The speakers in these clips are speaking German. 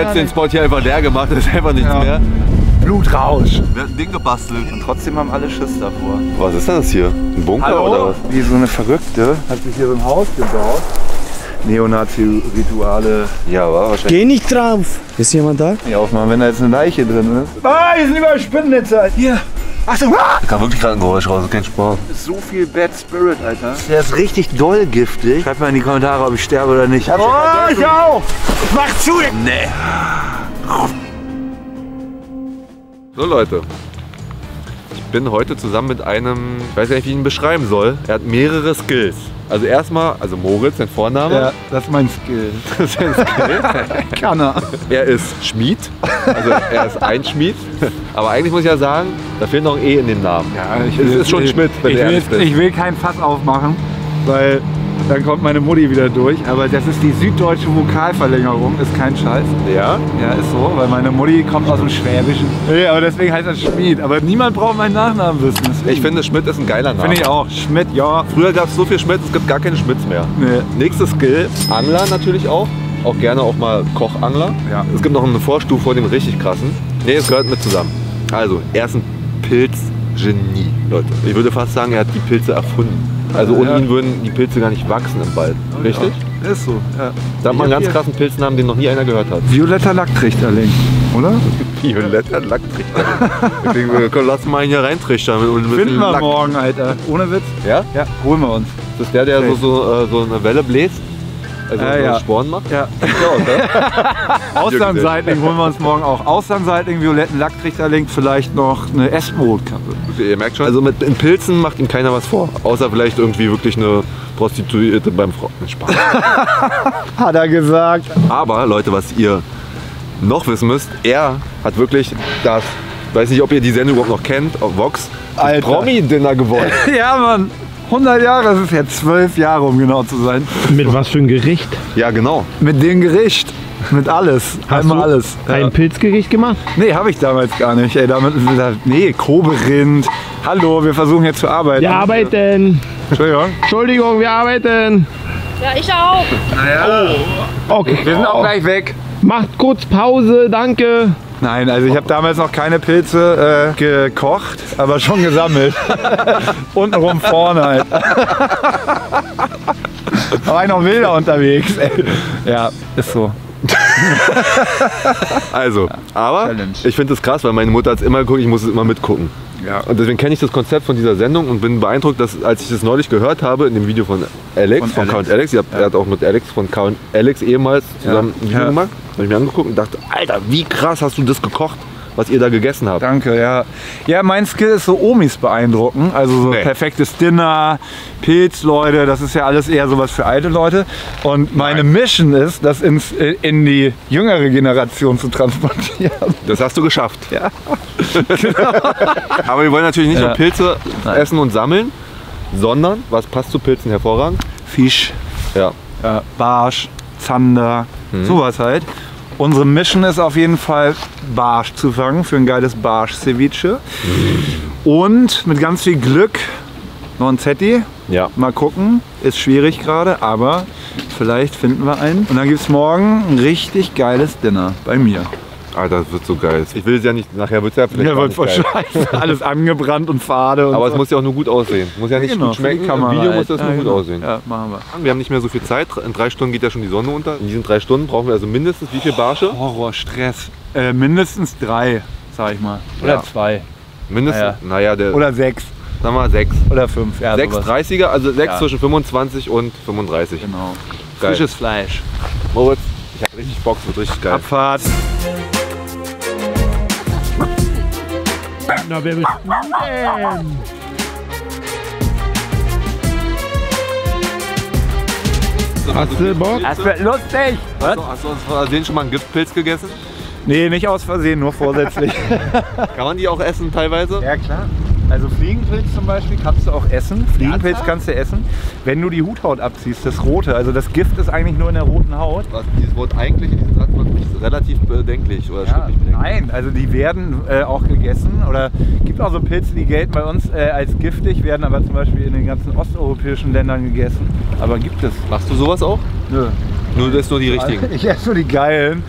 jetzt den Spot hier einfach leer gemacht, das ist einfach nichts mehr. Blutrausch. Wir hat ein Ding gebastelt. Und trotzdem haben alle Schiss davor. Was ist denn das hier? Ein Bunker oder was? Wie so eine Verrückte hat sich hier so ein Haus gebaut. Neonazi-Rituale. Ja, war wahrscheinlich. Geh nicht drauf. Ist jemand da? Nicht aufmachen, wenn da jetzt eine Leiche drin ist. Ah, hier sind überall Spinnennetze. Hier. Achtung. Da kam wirklich gerade ein Geräusch raus, kein Spaß. So viel Bad Spirit, Alter. Der ist richtig doll giftig. Schreibt mal in die Kommentare, ob ich sterbe oder nicht. Oh, ich auch. Mach zu. Nee. So Leute, ich bin heute zusammen mit einem, ich weiß gar nicht, wie ich ihn beschreiben soll. Er hat mehrere Skills. Also erstmal, also Moritz, sein Vorname. Ja, das ist mein Skill. Das ist sein Skill. Kann er. Er ist Schmied, also er ist ein Schmied. Aber eigentlich muss ich ja sagen, da fehlt noch ein E in dem Namen. Ja, es ist schon Schmidt, wenn du ehrlich bist. Ich will kein Fass aufmachen, weil dann kommt meine Mutti wieder durch. Aber das ist die süddeutsche Vokalverlängerung, ist kein Scheiß. Ja? Ja, ist so, weil meine Mutti kommt aus dem Schwäbischen. Ja, aber deswegen heißt das Schmied. Aber niemand braucht meinen Nachnamen wissen. Deswegen. Ich finde, Schmidt ist ein geiler Name. Finde ich auch. Schmidt, ja. Früher gab es so viel Schmidt, es gibt gar keine Schmidts mehr. Nee. Nächstes Skill, Angler natürlich auch. Auch gerne auch mal Kochangler. Ja. Es gibt noch eine Vorstufe vor dem richtig krassen. Ne, es gehört mit zusammen. Also, er ist ein Pilzgenie, Leute. Ich würde fast sagen, er hat die Pilze erfunden. Also ohne ihn würden die Pilze gar nicht wachsen im Wald. Richtig? Ja, ist so, ja. Sag mal einen ganz krassen Pilznamen, den noch nie einer gehört hat. Violetter Lacktrichterling, oder? Violetter Lacktrichterling. Komm, lass mal ihn hier reintrichtern. Finden wir morgen, Alter. Ohne Witz. Ja? Ja, holen wir uns. Das ist der so eine Welle bläst? Also ja. Sporen macht? Ja. Ja. Austernseitling holen wir uns morgen auch. Austernseitling, violetten Lacktrichterling, vielleicht noch eine Espenrotkappe. Ihr merkt schon, also mit in Pilzen macht ihm keiner was vor. Außer vielleicht irgendwie wirklich eine Prostituierte beim Spaß. Hat er gesagt. Aber Leute, was ihr noch wissen müsst, er hat wirklich das, weiß nicht, ob ihr die Sendung überhaupt noch kennt, auf Vox, das Promi-Dinner gewonnen. Ja, Mann. 100 Jahre, das ist ja 12 Jahre, um genau zu sein. Mit was für ein Gericht? Ja, genau. Mit dem Gericht. Mit alles. Hast einmal du alles. ein Pilzgericht gemacht? Nee, habe ich damals gar nicht. Ey, nee, Koberind. Hallo, wir versuchen jetzt zu arbeiten. Wir arbeiten. Entschuldigung. Entschuldigung, wir arbeiten. Ja, ich auch. Naja. Okay. Wir sind auch gleich weg. Macht kurz Pause, danke. Nein, also ich habe damals noch keine Pilze gekocht, aber schon gesammelt. Untenrum vorne halt. Da war ich noch wilder unterwegs. Ey. Ja, ist so. Also, aber Challenge. ich finde es krass, weil meine Mutter hat es immer geguckt, ich muss es immer mitgucken. Ja. Und deswegen kenne ich das Konzept von dieser Sendung und bin beeindruckt, dass als ich das neulich gehört habe in dem Video von Alex, von K & Alex, er hat auch mit Alex von K & Alex ehemals zusammen ein Video gemacht, habe ich mir angeguckt und dachte, Alter, wie krass hast du das gekocht, was ihr da gegessen habt. Danke, ja. Ja, mein Skill ist so Omis beeindrucken. Also so perfektes Dinner, Pilz, Leute, das ist ja alles eher sowas für alte Leute. Und meine Mission ist, das in die jüngere Generation zu transportieren. Das hast du geschafft. Ja. Aber wir wollen natürlich nicht nur Pilze essen und sammeln, sondern, was passt zu Pilzen hervorragend? Fisch, Ja. Barsch, Zander, sowas halt. Unsere Mission ist auf jeden Fall, Barsch zu fangen für ein geiles Barsch-Ceviche. Und mit ganz viel Glück noch ein Zetti. Ja. Mal gucken, ist schwierig gerade, aber vielleicht finden wir einen. Und dann gibt es morgen ein richtig geiles Dinner bei mir. Alter, das wird so geil. Ich will es ja nicht, nachher wird es ja vielleicht Ja, gar wird nicht voll geil. scheiße. Alles angebrannt und fade. Und Aber so. es muss ja auch nur gut aussehen. Muss ja nicht Genau, gut schmecken. für die Kamera Im Video halt. muss das nur gut genau. aussehen. Ja, machen wir. Wir haben nicht mehr so viel Zeit. In 3 Stunden geht ja schon die Sonne unter. In diesen 3 Stunden brauchen wir also mindestens wie viel Barsche? Horror, Stress. Mindestens 3, sag ich mal. Oder Ja. 2. Mindestens, naja, Oder 6. sagen wir mal 6. Oder 5. Ja, 6 sowas. 30er, also 6 Ja. zwischen 25 und 35. Genau. Geil. Frisches Fleisch. Moritz, ich hab richtig Bock, es wird richtig geil. Abfahrt. Na, wer bist du denn? Hast du Bock? Das wird lustig. Was? Hast du aus Versehen schon mal einen Giftpilz gegessen? Nee, nicht aus Versehen, nur vorsätzlich. Kann man die auch essen teilweise? Ja, klar. Also Fliegenpilz zum Beispiel kannst du auch essen. Fliegenpilz kannst du essen, wenn du die Huthaut abziehst, das Rote. Also das Gift ist eigentlich nur in der roten Haut. Was, dieses Wort eigentlich in diesem Satz macht mich relativ bedenklich oder schriftlich bedenklich. Nein, also die werden auch gegessen. Oder gibt auch so Pilze, die gelten bei uns als giftig, werden aber zum Beispiel in den ganzen osteuropäischen Ländern gegessen. Aber gibt es. Machst du sowas auch? Nö. Nur das nur die richtigen. Ich esse nur die geilen.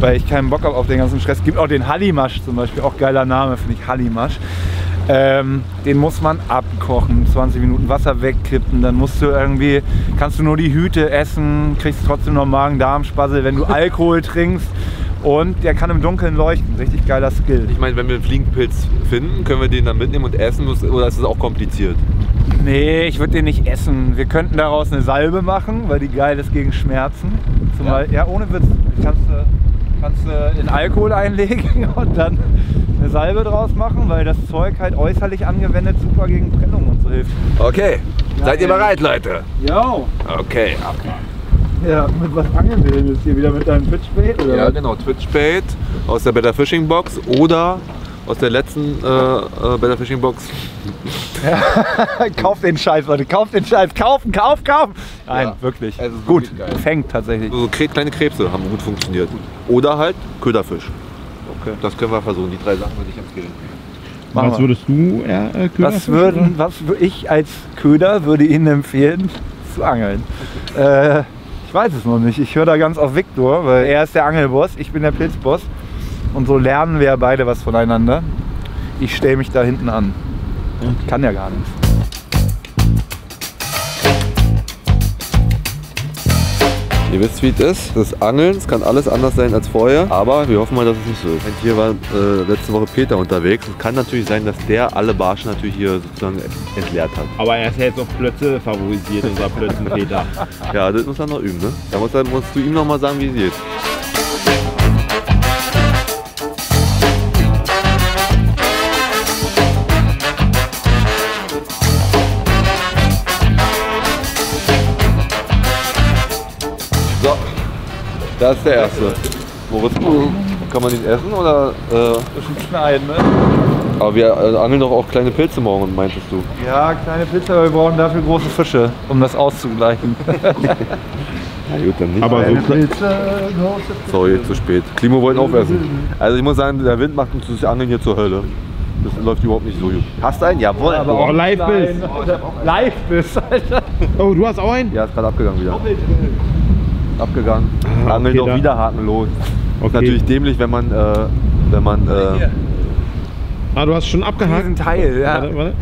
weil ich keinen Bock habe auf den ganzen Stress. Es gibt auch den Hallimasch zum Beispiel, auch geiler Name, finde ich, Hallimasch. Den muss man abkochen, 20 Minuten Wasser wegkippen, dann musst du irgendwie, kannst du nur die Hüte essen, kriegst trotzdem noch Magen-Darm-Spassel, wenn du Alkohol trinkst. Und der kann im Dunkeln leuchten. Richtig geiler Skill. Ich meine, wenn wir einen Fliegenpilz finden, können wir den dann mitnehmen und essen, oder ist es auch kompliziert? Nee, ich würde den nicht essen. Wir könnten daraus eine Salbe machen, weil die geil ist gegen Schmerzen. Ja, ohne Witz. Kannst du in Alkohol einlegen und dann eine Salbe draus machen, weil das Zeug halt äußerlich angewendet super gegen Prellung und so hilft. Okay, seid ihr bereit, Leute? Jo. Okay. Ja, mit was angeln wir denn jetzt hier? Wieder mit deinem Twitch-Bait? Ja, genau, Twitch-Bait aus der Better Fishing Box oder aus der letzten Better Fishing Box. Ja. Kauft den Scheiß, Leute, kauft den Scheiß, kaufen! Nein, ja, wirklich. Also gut, geil. Fängt tatsächlich. So kleine Krebse haben gut funktioniert. Oder halt Köderfisch. Okay. Das können wir versuchen, die 3 Sachen würde ich empfehlen. Was würdest du Köderfisch? Was ich als Köder würde Ihnen empfehlen, zu angeln? Ich weiß es noch nicht. Ich höre da ganz auf Viktor, weil er ist der Angelboss, ich bin der Pilzboss. Und so lernen wir beide was voneinander. Ich stelle mich da hinten an. Kann ja gar nichts. Ihr wisst, wie es ist. Das Angeln, es kann alles anders sein als vorher, aber wir hoffen mal, dass es nicht so ist. Hier war letzte Woche Peter unterwegs. Es kann natürlich sein, dass der alle Barschen natürlich hier sozusagen entleert hat. Aber er ist ja jetzt auf Plötze favorisiert, unser Plötzenpeter. Ja, das muss er noch üben, ne? Da musst du ihm noch mal sagen, wie es geht. So, da ist der erste. Moritz, kann man den essen oder? Bisschen schneiden, ne? Aber wir angeln doch auch kleine Pilze morgen, meintest du? Ja, kleine Pilze, aber wir brauchen dafür große Fische, um das auszugleichen. Ja gut, dann nicht. Aber so Pilze, große Fische. Sorry, zu spät. Klimo wollten aufessen. Also ich muss sagen, der Wind macht uns das Angeln hier zur Hölle. Das läuft überhaupt nicht so gut. Hast du einen? Jawohl. Aber auch Live-Biss. Live-Biss, Alter. Oh, du hast auch einen? Ja, ist gerade abgegangen wieder. Abgegangen. Angeln okay, doch wieder hakenlos. Okay. Natürlich dämlich, wenn man Ah, du hast schon abgehakt? Diesen Teil, ja. Warte.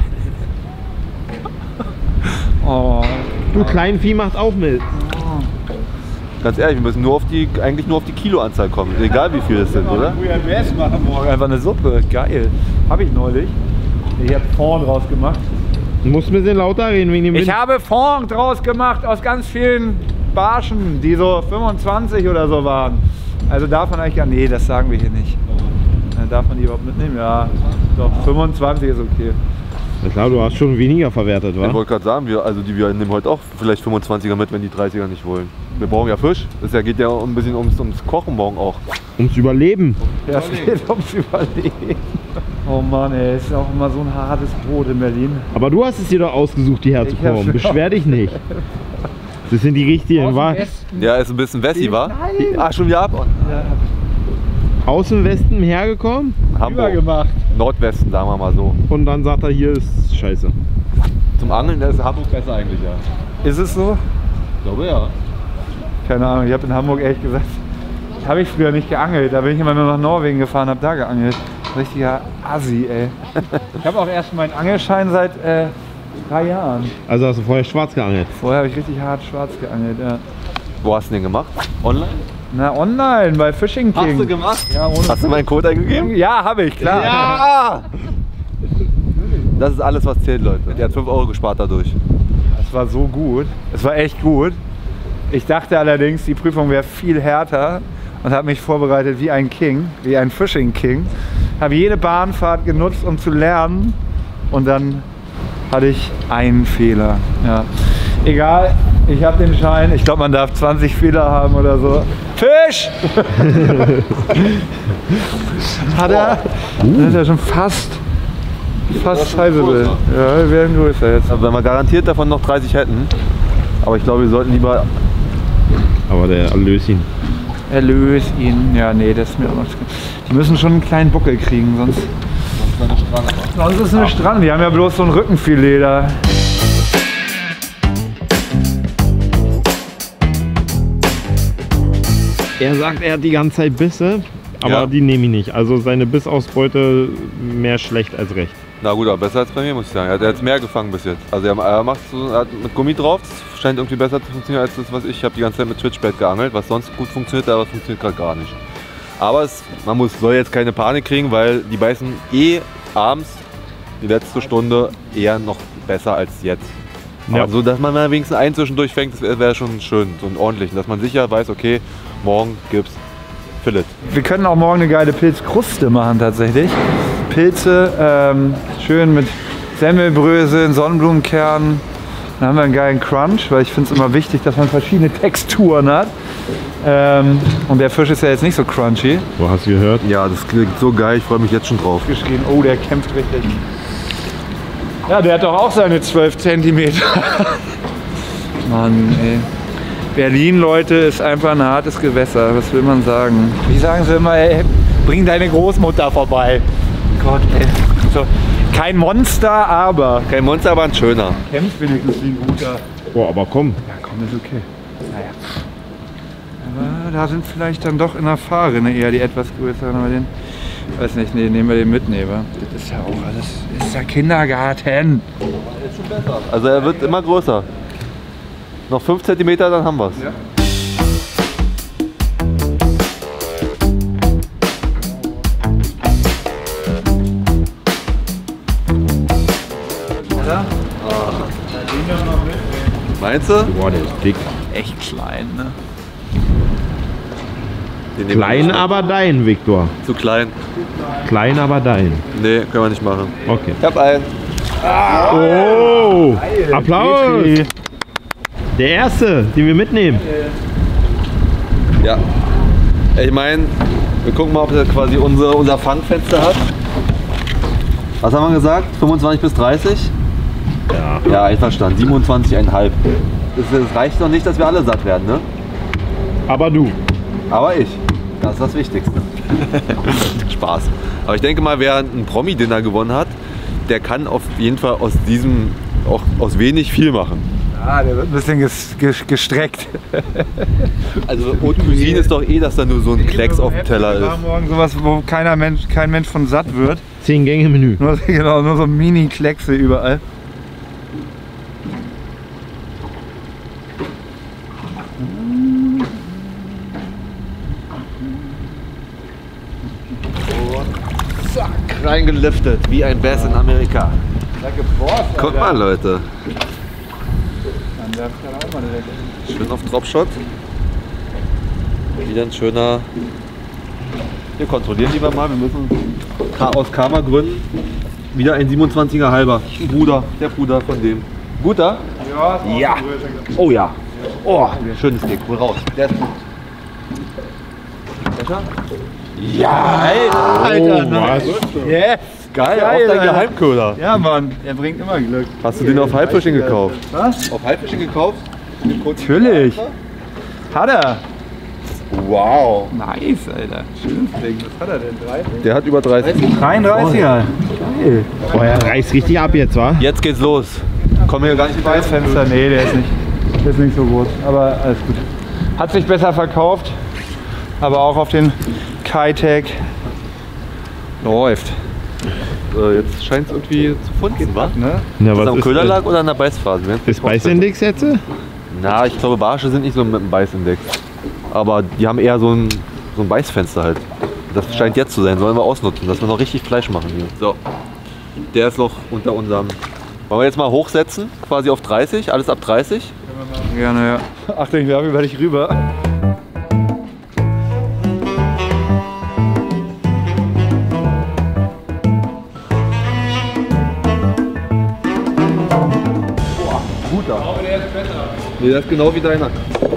Oh. Du, Kleinvieh macht auch mit. ganz ehrlich, wir müssen eigentlich nur auf die Kiloanzahl kommen. Egal wie viele es sind, oder? BS machen morgen. Einfach eine Suppe, geil. Habe ich neulich. Ich habe Fond draus gemacht. Du musst ein bisschen lauter reden wegen dem Wind. Ich habe Fond draus gemacht aus ganz vielen Barschen, die so 25 oder so waren. Also darf man eigentlich gar nee, das sagen wir hier nicht. Darf man die überhaupt mitnehmen? Ja, doch, 25 ist okay. Ja klar, du hast schon weniger verwertet, wa? Ich wollte gerade sagen, wir nehmen heute auch vielleicht 25er mit, wenn die 30er nicht wollen. Wir brauchen ja Fisch. Das geht ja ein bisschen ums Kochen morgen auch. Ums Überleben. Ja, es geht ums Überleben. Oh Mann, ey, ist auch immer so ein hartes Brot in Berlin. Aber du hast es dir doch ausgesucht, hierher zu kommen. Beschwer dich nicht. Das sind die richtigen, wa? Ja, ist ein bisschen Wessi, wa? Nein. Ah, schon wieder ab? Ja, Aus dem Westen hergekommen Hamburg. übergemacht. Nordwesten, sagen wir mal so. und dann sagt er, hier ist scheiße. Zum Angeln ist Hamburg besser eigentlich, ja. Ist es so? Ich glaube ja. Keine Ahnung, ich habe in Hamburg ehrlich gesagt, habe ich früher nicht geangelt. Da bin ich immer nur nach Norwegen gefahren, habe da geangelt. Richtiger Assi, ey. Ich habe auch erst meinen Angelschein seit 3 Jahren. Also hast du vorher schwarz geangelt? Vorher habe ich richtig hart schwarz geangelt, ja. Wo hast du den gemacht? Online? Na, online, bei Fishing King. Hast du gemacht? Ja, ohne Hast du meinen Code eingegeben? Ja, habe ich, klar. Ja! Das ist alles, was zählt, Leute. Der hat 5 Euro gespart dadurch. Es war so gut. Es war echt gut. Ich dachte allerdings, die Prüfung wäre viel härter und habe mich vorbereitet wie ein King, wie ein Fishing King. Habe jede Bahnfahrt genutzt, um zu lernen. Und dann hatte ich einen Fehler. Ja. Egal, ich habe den Schein. Ich glaube, man darf 20 Fehler haben oder so. Fisch! Hat er? Das ist ja schon fast sizable. Ja, wir werden größer jetzt. Also wenn wir garantiert davon noch 30 hätten. Aber ich glaube, wir sollten lieber... Aber der Erlöschen. Erlös ihn. Ja, nee, das ist mir auch noch. Die müssen schon einen kleinen Buckel kriegen, sonst ist es eine Strand. Die haben ja bloß so ein Rückenfilet da. Er sagt, er hat die ganze Zeit Bisse, aber Ja. die nehme ich nicht. Also seine Bissausbeute mehr schlecht als recht. Na gut, aber besser als bei mir, muss ich sagen. Er hat jetzt mehr gefangen bis jetzt. Also er macht so, er hat mit Gummi drauf, das scheint irgendwie besser zu funktionieren als das, was ich habe die ganze Zeit mit Twitchbait geangelt, was sonst gut funktioniert, aber es funktioniert gerade gar nicht. Aber soll jetzt keine Panik kriegen, weil die beißen abends die letzte Stunde eher noch besser als jetzt. Ja. Aber so, dass man mal wenigstens einen zwischendurch fängt, das wäre schon schön, so einen ordentlichen, dass man sicher weiß, okay, morgen gibt's Fillet. Wir können auch morgen eine geile Pilzkruste machen tatsächlich. Pilze, schön mit Semmelbröseln, Sonnenblumenkernen. Dann haben wir einen geilen Crunch, weil ich finde es immer wichtig, dass man verschiedene Texturen hat. Und der Fisch ist ja jetzt nicht so crunchy. Wo hast du gehört? Ja, das klingt so geil, ich freue mich jetzt schon drauf. Geschrien, oh, der kämpft richtig. Ja, der hat doch auch seine 12 Zentimeter. Mann, ey. Berlin, Leute, ist einfach ein hartes Gewässer. Was will man sagen? Wie sagen sie immer, ey, bring deine Großmutter vorbei. Gott, ey. So, kein Monster, aber. Kein Monster, aber ein schöner. Kämpft wenigstens wie ein guter. Oh, aber komm. Ja, komm, ist okay. Naja. Aber da sind vielleicht dann doch in der Fahrrinne eher die etwas größeren. Aber den, weiß nicht, nee, nehmen wir den mit, nee, wa? Das ist ja auch alles, ist ja Kindergarten. Ist schon besser. Also er wird immer größer. Noch 5 cm, dann haben wir es. Ja. Meinst du? Boah, der ist dick. Echt klein, ne? Den nehmen wir Klein, nicht. aber dein, Viktor. Zu klein. Klein, aber dein. Nee, können wir nicht machen. Okay. Ich hab einen. Oh! Applaus! Petri. Der erste, den wir mitnehmen. Ja. Ich meine, wir gucken mal, ob er quasi unser Fangfenster hat. Was haben wir gesagt? 25 bis 30? Ja. Ja, einverstanden. 27,5. Das reicht noch nicht, dass wir alle satt werden, ne? Aber du. Aber ich. Das ist das Wichtigste. Spaß. Aber ich denke mal, wer ein Promi-Dinner gewonnen hat, der kann auf jeden Fall aus diesem, auch aus wenig viel machen. Ah, der wird ein bisschen gestreckt. Also Haute Cuisine ist doch dass da nur so ein Klecks auf dem Teller ist. Morgen sowas, wo kein Mensch von satt wird. 10 Gänge Menü. Nur, genau, nur so Mini-Kleckse überall. Zack, reingeliftet, wie ein Bass in Amerika. Guck mal, Leute. Schön auf Dropshot. Wieder ein schöner. Wir kontrollieren lieber mal. Wir müssen aus Karma-Gründen wieder ein 27er halber. Der Bruder von dem. Guter? Ja. Oh ja. Oh, schönes Ding. Hol raus. Der ist gut. Besser? Ja, Alter. Oh, was? Yes. Geil, Geil, auch dein Alter. Geheimköder. Ja, Mann, er bringt immer Glück. Hast du den auf Halbfishing gekauft? Was? Auf Halbfishing gekauft? Natürlich. Hat er. Wow. Nice, Alter. Schönes Ding. Was hat er denn? 30? Der hat über 30. 33er. Geil. Oh, er reißt richtig ab jetzt, wa? Jetzt geht's los. Kommen wir gar nicht weit. Weißfenster, nee, der ist nicht so groß. Aber alles gut. Hat sich besser verkauft. Aber auch auf den Kitec läuft. Jetzt scheint es irgendwie zu funzen, wa? Ne? Na, Ist das was am ist Köderlag oder an der Beißphase? Ist Beißindex jetzt? Na, ich glaube Barsche sind nicht so mit dem Beißindex. Aber die haben eher so ein Beißfenster halt. Das scheint jetzt zu sein, sollen wir ausnutzen, dass wir noch richtig Fleisch machen hier. So, der ist noch unter unserem... Wollen wir jetzt mal hochsetzen, quasi auf 30, alles ab 30? Gerne, ja. Achtung, ich werfe über dich rüber. Guter. Aber der ist besser. Nee, der ist genau wie deiner.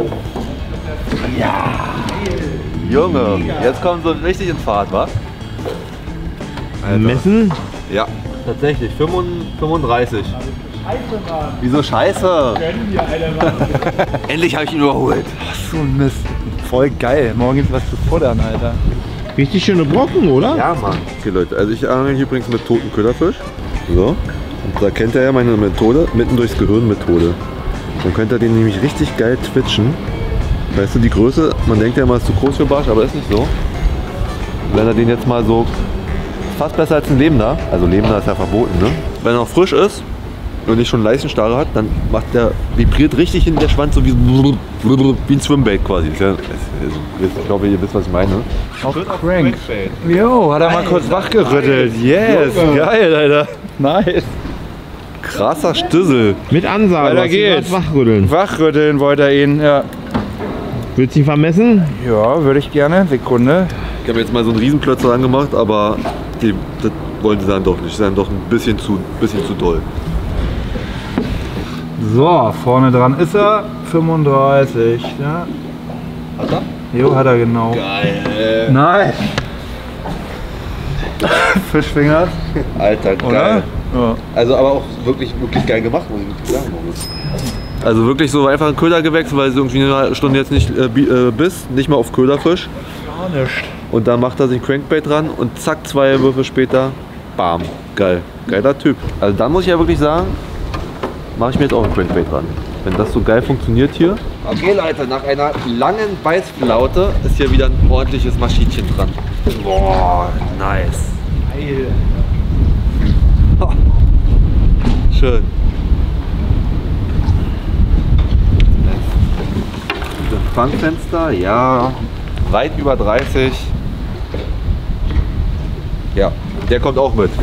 Ja! Junge, jetzt kommen sie richtig in Fahrt, wa? Alter. Messen? Ja, tatsächlich, 35. Scheiße, Mann. Wieso scheiße? Gönnen dir, Alter, Mann. Endlich habe ich ihn überholt. So ein Mist. Voll geil. Morgen gibt's was zu futtern, Alter. Richtig schöne Brocken, oder? Ja, Mann. Okay, Leute, also ich angel hier übrigens mit toten Köderfisch. So. Und da kennt ihr ja meine Methode, mitten durchs Gehirn Methode. Dann könnt ihr den nämlich richtig geil twitchen. Weißt du, die Größe, man denkt ja immer, ist zu groß für Barsch, aber ist nicht so. Wenn er den jetzt mal so, fast besser als ein Lebender, also Lebender ist ja verboten, ne? Wenn er noch frisch ist und nicht schon Leistenstarre hat, dann macht der, vibriert richtig in der Schwanz so wie ein Swimbait quasi. Ist ja, ich glaube, ihr wisst, was ich meine. Auf Crank. Jo, hat er mal kurz wachgerüttelt. Yes, geil, Alter. Nice. Krasser Stüssel. Mit Ansage. Weiter geht's. Wachrütteln. Wachrütteln wollte er ihn, ja. Willst du ihn vermessen? Ja, würde ich gerne. Sekunde. Ich habe jetzt mal so einen Riesenplötzer angemacht, aber das wollen sie dann doch nicht. Das ist dann doch ein bisschen zu doll. So, vorne dran ist er. 35. Ja. Hat er? Jo, hat er genau. Geil. Nice. Fischfinger. Alter, geil. Oder? Ja. Also aber auch wirklich geil gemacht, muss ich wirklich sagen. Also wirklich so einfach ein Köder gewechselt, weil es irgendwie eine Stunde jetzt nicht biss, nicht mal auf Köderfisch. Gar nicht. Und dann macht er sich Crankbait dran und zack, 2 Würfe später, bam, geil. Geiler Typ. Also dann muss ich ja wirklich sagen, mache ich mir jetzt auch ein Crankbait dran. Wenn das so geil funktioniert hier. Okay Leute, nach einer langen Beißflaute ist hier wieder ein ordentliches Maschinchen dran. Boah, nice. Geil. Schön. Fangfenster, ja, weit über 30. Ja, der kommt auch mit.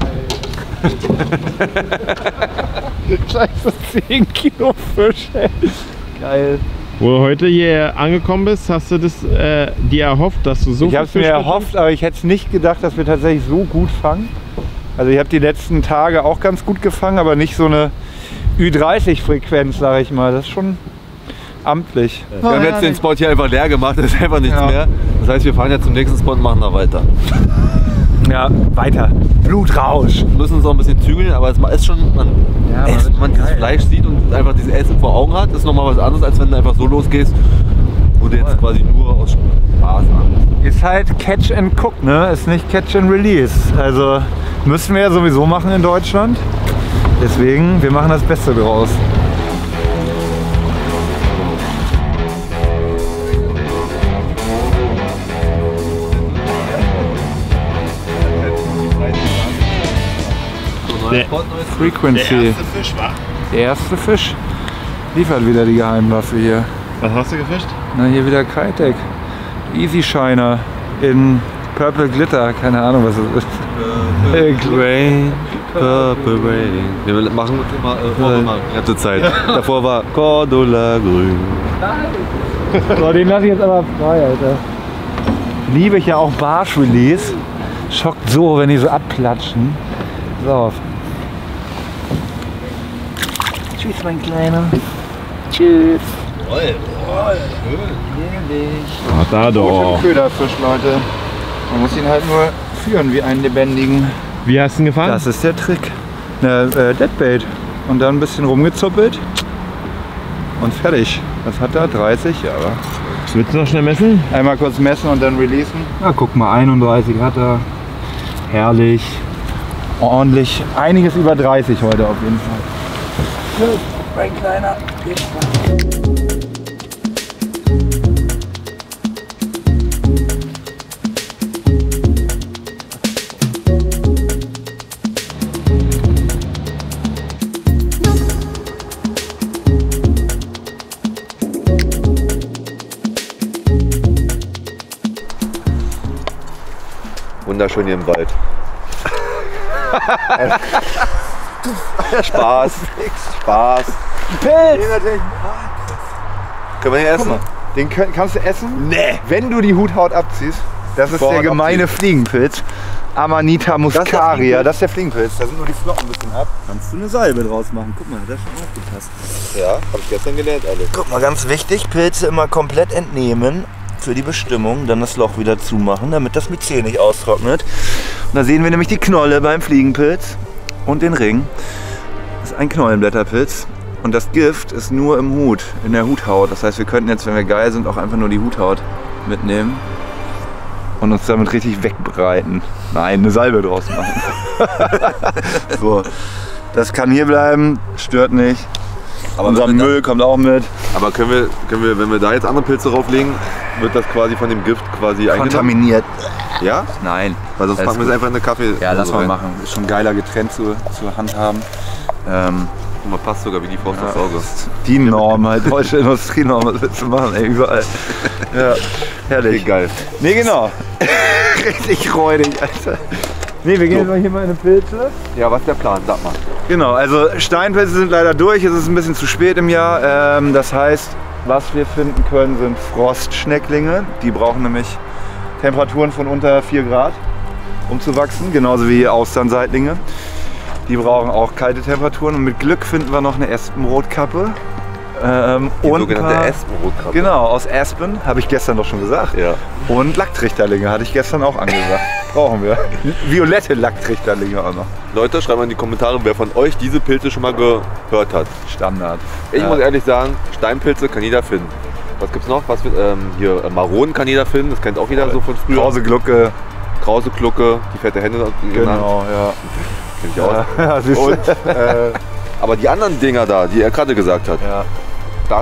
Scheiße, 10 Kilo Fisch, ey. Geil. Wo du heute hier angekommen bist, hast du das dir erhofft, dass du so Ich habe es mir erhofft, aber ich hätte es nicht gedacht, dass wir tatsächlich so gut fangen. Also ich habe die letzten Tage auch ganz gut gefangen, aber nicht so eine Ü30-Frequenz, sage ich mal. Das ist schon amtlich. Wir haben jetzt den Spot hier einfach leer gemacht, das ist einfach nichts mehr. Das heißt, wir fahren jetzt zum nächsten Spot und machen da weiter. Ja, weiter. Blutrausch. Wir müssen uns auch ein bisschen zügeln, aber es ist schon, wenn man das Fleisch sieht und einfach dieses Essen vor Augen hat, ist nochmal was anderes, als wenn du einfach so losgehst, wo du jetzt quasi nur aus Spaß an. Ist halt Catch and Cook, ne? Ist nicht Catch and Release. Also müssen wir ja sowieso machen in Deutschland. Deswegen, wir machen das Beste draus. Frequency. Der erste Fisch, wa? Der erste Fisch liefert wieder die Geheimwaffe hier. Was hast du gefischt? Na, hier wieder Kitec. Easy Shiner in Purple Glitter. Keine Ahnung, was es ist. Rain, Purple Rain. Wir machen uns immer die ganze Zeit. Davor war Cordula Grün. So, den lasse ich jetzt aber frei, Alter. Liebe ich ja auch Barsch-Release. Schockt so, wenn die so abplatschen. So. Tschüss, mein Kleiner. Tschüss. Ach, da doch. Köderfisch, Leute. Man muss ihn halt nur führen wie einen lebendigen. Wie hast du ihn gefangen? Das ist der Trick. Deadbait. Und dann ein bisschen rumgezuppelt. Und fertig. Was hat er? 30? Ja. Willst du noch schnell messen? Einmal kurz messen und dann releasen. Na, guck mal, 31 hat er. Herrlich. Ordentlich. Einiges über 30 heute auf jeden Fall. Gut, mein Kleiner. Wunderschön hier im Wald. Spaß. Spaß. Pilz! Können wir den essen? Den kannst du essen? Nee. Wenn du die Huthaut abziehst. Das ist der gemeine Fliegenpilz. Amanita muscaria. Das ist der Fliegenpilz. Da sind nur die Flocken ein bisschen ab. Kannst du eine Salbe draus machen. Guck mal, das hat schon aufgepasst. Ja, habe ich gestern gelernt, alle. Guck mal, ganz wichtig, Pilze immer komplett entnehmen für die Bestimmung, dann das Loch wieder zumachen, damit das Myzel nicht austrocknet. Und da sehen wir nämlich die Knolle beim Fliegenpilz und den Ring. Das ist ein Knollenblätterpilz und das Gift ist nur im Hut, in der Huthaut. Das heißt, wir könnten jetzt, wenn wir geil sind, auch einfach nur die Huthaut mitnehmen und uns damit richtig wegbreiten. Nein, eine Salbe draus machen. So, das kann hier bleiben, stört nicht. Aber unser Müll kommt auch mit. Aber können wir, wenn wir da jetzt andere Pilze drauflegen, wird das quasi von dem Gift quasi kontaminiert. Ja? Nein. Weil sonst packen wir es einfach in eine Kaffee. Ja, lass mal machen. Ist schon geiler getrennt zur Handhaben. Guck mal, passt sogar wie die Faust aufs Auge. Die Norm halt, deutsche Industrienorm, was willst du machen, ey, überall. Ja, herrlich. Okay, geil. Nee, genau. Richtig räudig, Alter. Nee, wir gehen jetzt mal hier mal in die Pilze. Ja, was ist der Plan? Sag mal. Genau, also Steinpilze sind leider durch, es ist ein bisschen zu spät im Jahr. Das heißt, was wir finden können, sind Frostschnecklinge. Die brauchen nämlich Temperaturen von unter 4 Grad, um zu wachsen, genauso wie Austernseitlinge. Die brauchen auch kalte Temperaturen und mit Glück finden wir noch eine Espenrotkappe. Die sogenannte Espenrotkappe. Genau, aus Aspen, habe ich gestern doch schon gesagt. Ja. Und Lacktrichterlinge hatte ich gestern auch angesagt. Brauchen wir. Violette Lacktrichterlinge auch noch. Leute, schreibt mal in die Kommentare, wer von euch diese Pilze schon mal gehört hat. Standard. Ich muss ehrlich sagen, Steinpilze kann jeder finden. Was gibt's noch? Was hier Maronen kann jeder finden, das kennt auch jeder so von früher. Krause Glucke. Krause Glucke, die fette Hände genannt. Genau, ja. Kenn ich auch. Ja, und, aber die anderen Dinger da, die er gerade gesagt hat, ja. Das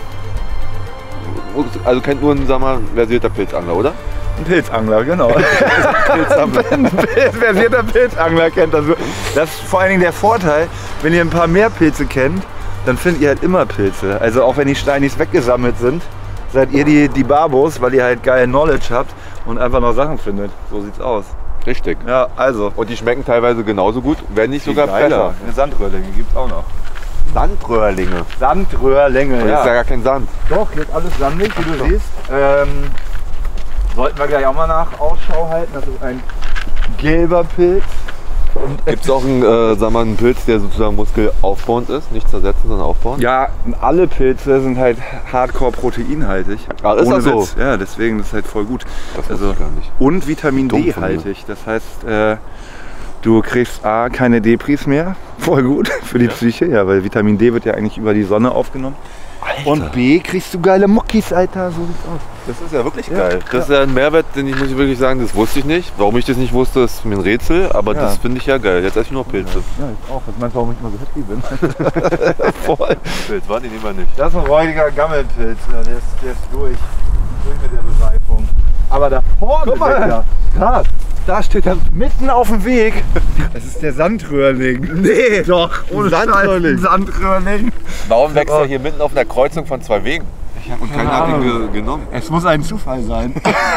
also kennt nur ein, sag mal, versierter Pilzangler, oder? Ein Pilzangler, genau. Ein versierter Pilzangler kennt das. Das ist vor allen Dingen der Vorteil, wenn ihr ein paar mehr Pilze kennt, dann findet ihr halt immer Pilze. Also auch wenn die Steinis weggesammelt sind, seid ihr die Barbos, weil ihr halt geil Knowledge habt und einfach noch Sachen findet. So sieht's aus. Richtig. Ja, also. Und die schmecken teilweise genauso gut, wenn nicht sogar besser. Eine Sandröhrlinge gibt's auch noch. Sandröhrlinge. Sandröhrlinge, ja. Das ist ja gar kein Sand. Doch, hier ist alles sandig, wie du siehst. Sollten wir gleich auch mal nach Ausschau halten. Das ist ein gelber Pilz. Gibt es auch einen Pilz, der sozusagen muskelaufbauend ist? Nicht zersetzen, sondern aufbauend? Ja, alle Pilze sind halt hardcore proteinhaltig. Ah, ist das so? Witz. Ja, deswegen ist das halt voll gut. Das wusste ich gar nicht. Und Vitamin D haltig. Das heißt, du kriegst A, keine Depris mehr. Voll gut für die Psyche, ja, weil Vitamin D wird ja eigentlich über die Sonne aufgenommen. Alter. Und B, kriegst du geile Muckis, Alter, so sieht's aus. Das ist ja wirklich geil. Das ist ja ein Mehrwert, den muss ich wirklich sagen, das wusste ich nicht. Warum ich das nicht wusste, ist mir ein Rätsel, aber das finde ich ja geil. Jetzt esse ich nur Pilze. Ja, ich auch. Was meinst du, warum ich mal so happy bin? Voll. Pilz, warte, die nehmen wir nicht. Das ist ein räudiger Gammelpilz, ja, der ist durch mit der Bereifung. Aber da vorne, krass. Da steht er mitten auf dem Weg. Es ist der Sandröhrling. Nee, doch. Ohne Sandröhrling. Sandröhrling. Warum wächst er hier mitten auf einer Kreuzung von 2 Wegen? Und keiner hat ihn genommen. Es muss ein Zufall sein.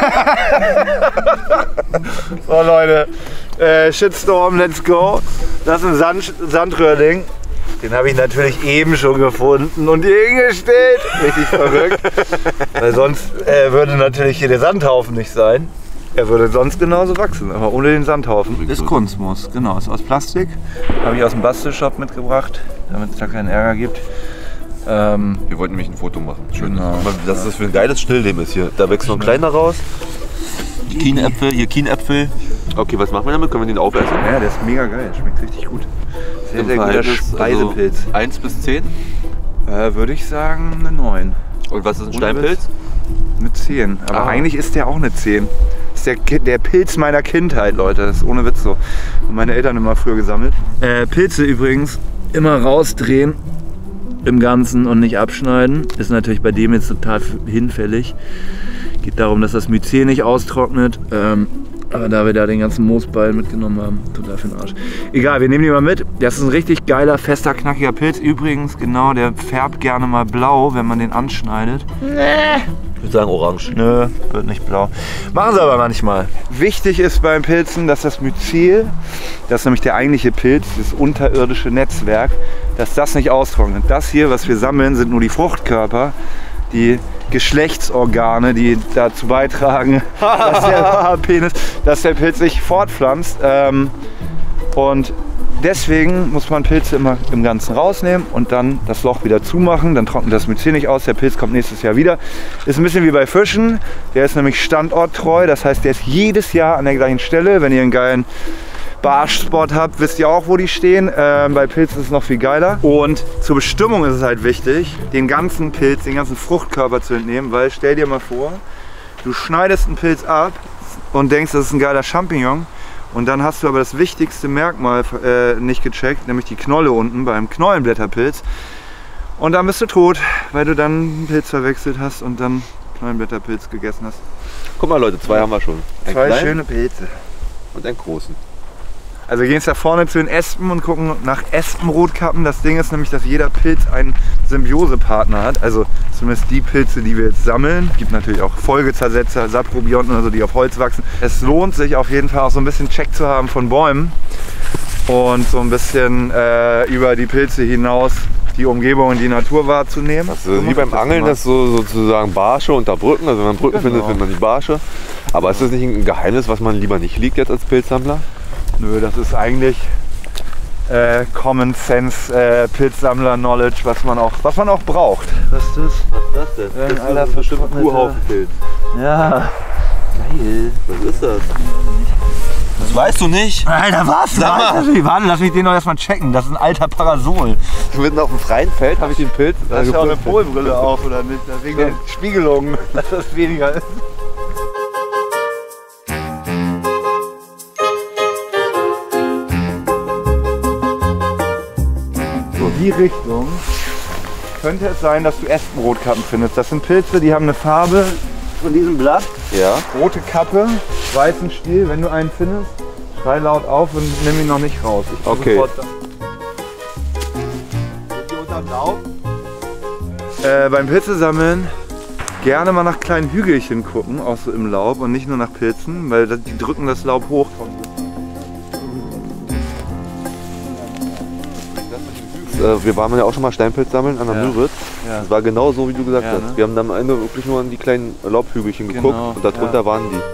So Leute, Shitstorm, let's go. Das ist ein Sandröhrling. Den habe ich natürlich eben schon gefunden und hier hingestellt. Richtig verrückt. Weil sonst würde natürlich hier der Sandhaufen nicht sein. Er würde sonst genauso wachsen, aber ohne den Sandhaufen. Ist Kunstmus, genau. Ist aus Plastik. Habe ich aus dem Bastelshop mitgebracht, damit es da keinen Ärger gibt. Wir wollten nämlich ein Foto machen. Schön. Genau. Das ist für ein geiles Stillleben ist hier. Da wächst noch ein kleiner raus. Die Kienäpfel, hier Kienäpfel. Okay, was machen wir damit? Können wir den aufessen? Ja, der ist mega geil. Schmeckt richtig gut. Sehr, sehr guter Speisepilz. Also 1 bis 10? Würde ich sagen eine 9. Und was ist ein Steinpilz? Eine 10. Aber eigentlich ist der auch eine 10. Das ist der Pilz meiner Kindheit, Leute. Das ist ohne Witz so. Haben meine Eltern immer früher gesammelt. Pilze übrigens immer rausdrehen im Ganzen und nicht abschneiden. Ist natürlich bei dem jetzt total hinfällig. Geht darum, dass das Mycel nicht austrocknet. Aber da wir da den ganzen Moosball mitgenommen haben, total für den Arsch. Egal, wir nehmen die mal mit. Das ist ein richtig geiler, fester, knackiger Pilz. Übrigens, genau, der färbt gerne mal blau, wenn man den anschneidet. Ich würde sagen orange. Nö, wird nicht blau. Machen sie aber manchmal. Wichtig ist beim Pilzen, dass das Mycel, das ist nämlich der eigentliche Pilz, das unterirdische Netzwerk, dass das nicht austrocknet. Das hier, was wir sammeln, sind nur die Fruchtkörper, die Geschlechtsorgane, die dazu beitragen, dass der Pilz sich fortpflanzt. Und deswegen muss man Pilze immer im Ganzen rausnehmen und dann das Loch wieder zumachen. Dann trocknet das Mycel nicht aus, der Pilz kommt nächstes Jahr wieder. Ist ein bisschen wie bei Fischen, der ist nämlich standorttreu, das heißt, der ist jedes Jahr an der gleichen Stelle. Wenn ihr einen geilen Barschspot habt, wisst ihr auch, wo die stehen. Bei Pilzen ist es noch viel geiler. Und zur Bestimmung ist es halt wichtig, den ganzen Pilz, den ganzen Fruchtkörper zu entnehmen, weil stell dir mal vor, du schneidest einen Pilz ab und denkst, das ist ein geiler Champignon. Und dann hast du aber das wichtigste Merkmal nicht gecheckt, nämlich die Knolle unten beim Knollenblätterpilz. Und dann bist du tot, weil du dann einen Pilz verwechselt hast und dann Knollenblätterpilz gegessen hast. Guck mal Leute, 2 haben wir schon. Zwei schöne Pilze. Und einen großen. Also wir gehen jetzt da vorne zu den Espen und gucken nach Espenrotkappen. Das Ding ist nämlich, dass jeder Pilz einen Symbiosepartner hat. Also zumindest die Pilze, die wir jetzt sammeln. Es gibt natürlich auch Folgezersetzer, Saprobionten oder so, die auf Holz wachsen. Es lohnt sich auf jeden Fall auch so ein bisschen Check zu haben von Bäumen. Und so ein bisschen über die Pilze hinaus die Umgebung und die Natur wahrzunehmen. Also wie beim Angeln, das so sozusagen Barsche unter Brücken. Also wenn man Brücken findet, findet man die Barsche. Aber ist das nicht ein Geheimnis, was man lieber nicht liegt jetzt als Pilzsammler? Nö, das ist eigentlich Common Sense Pilzsammler-Knowledge, was man auch braucht. Was ist das denn? Das ist bestimmt ein Kuhhaufenpilz. Ja, geil. Was ist das? Das weißt du nicht. Alter, was? Warte, lass mich den noch erstmal checken. Das ist ein alter Parasol. Mitten auf dem freien Feld habe ich den Pilz. Da hast ja auch eine Polbrille auf, oder nicht? Wegen der Spiegelung, dass das weniger ist. So, die Richtung könnte es sein, dass du Espenrotkappen findest. Das sind Pilze, die haben eine Farbe von diesem Blatt. Ja. Rote Kappe, weißen Stiel. Wenn du einen findest, schrei laut auf und nimm ihn noch nicht raus. Ich okay. Beim Pilzesammeln gerne mal nach kleinen Hügelchen gucken, auch so im Laub und nicht nur nach Pilzen, weil die drücken das Laub hoch. Wir waren ja auch schon mal Steinpilz sammeln an der Müritz. Ja. Das war genau so, wie du gesagt hast. Ne? Wir haben dann am Ende wirklich nur an die kleinen Laubhügelchen geguckt und darunter waren die.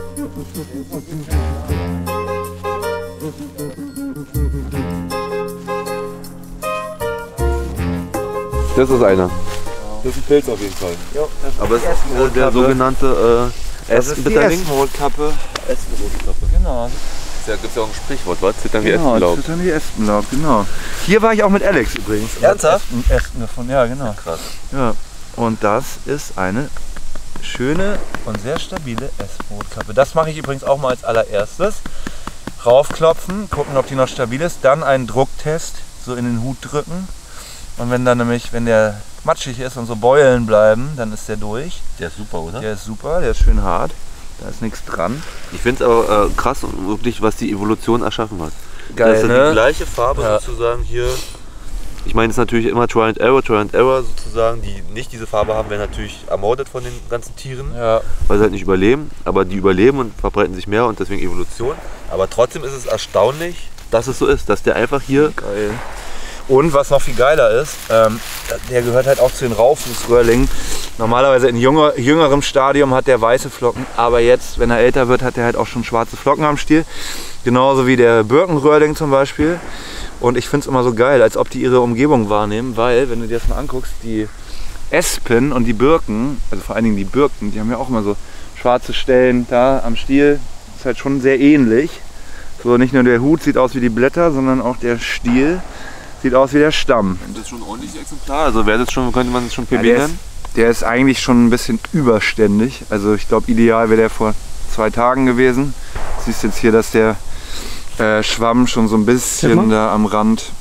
Das ist einer. Das ist ein Pilz auf jeden Fall. Jo, aber es ist der sogenannte Espenbitterling. Espenrotkappe. Espenrotkappe. Genau. Da gibt es ja auch ein Sprichwort, was? Zittern wie Genau, Espenlaub. Zittern wie Espenlaub, genau. Hier war ich auch mit Alex übrigens. Ernsthaft? Espen gefunden, ja genau. Krass. Ja. Und das ist eine schöne und sehr stabile Espenrotkappe. Das mache ich übrigens auch mal als allererstes. Raufklopfen, gucken, ob die noch stabil ist. Dann einen Drucktest so in den Hut drücken. Und wenn dann nämlich, wenn der matschig ist und so Beulen bleiben, dann ist der durch. Der ist super, oder? Der ist super, der ist schön hart. Da ist nichts dran. Ich finde es aber krass und wirklich, was die Evolution erschaffen hat. Geil, das ist ne? die gleiche Farbe sozusagen hier. Ich meine, es ist natürlich immer Try and Error sozusagen. Die nicht diese Farbe haben, werden natürlich ermordet von den ganzen Tieren, weil sie halt nicht überleben. Aber die überleben und verbreiten sich mehr und deswegen Evolution. Aber trotzdem ist es erstaunlich, dass es so ist, dass der einfach hier... Geil. Und was noch viel geiler ist, der gehört halt auch zu den Raufußröhrlingen. Normalerweise in jüngerem Stadium hat der weiße Flocken, aber jetzt, wenn er älter wird, hat er halt auch schon schwarze Flocken am Stiel. Genauso wie der Birkenröhrling zum Beispiel. Und ich finde es immer so geil, als ob die ihre Umgebung wahrnehmen, weil, wenn du dir das mal anguckst, die Espen und die Birken, also vor allen Dingen die Birken, die haben ja auch immer so schwarze Stellen da am Stiel. Ist halt schon sehr ähnlich. So, nicht nur der Hut sieht aus wie die Blätter, sondern auch der Stiel sieht aus wie der Stamm. Das ist schon ein ordentliches Exemplar, also wäre das schon, könnte man das schon PB nennen? Der ist eigentlich schon ein bisschen überständig. Also ich glaube, ideal wäre der vor 2 Tagen gewesen. Du siehst jetzt hier, dass der Schwamm schon so ein bisschen da am Rand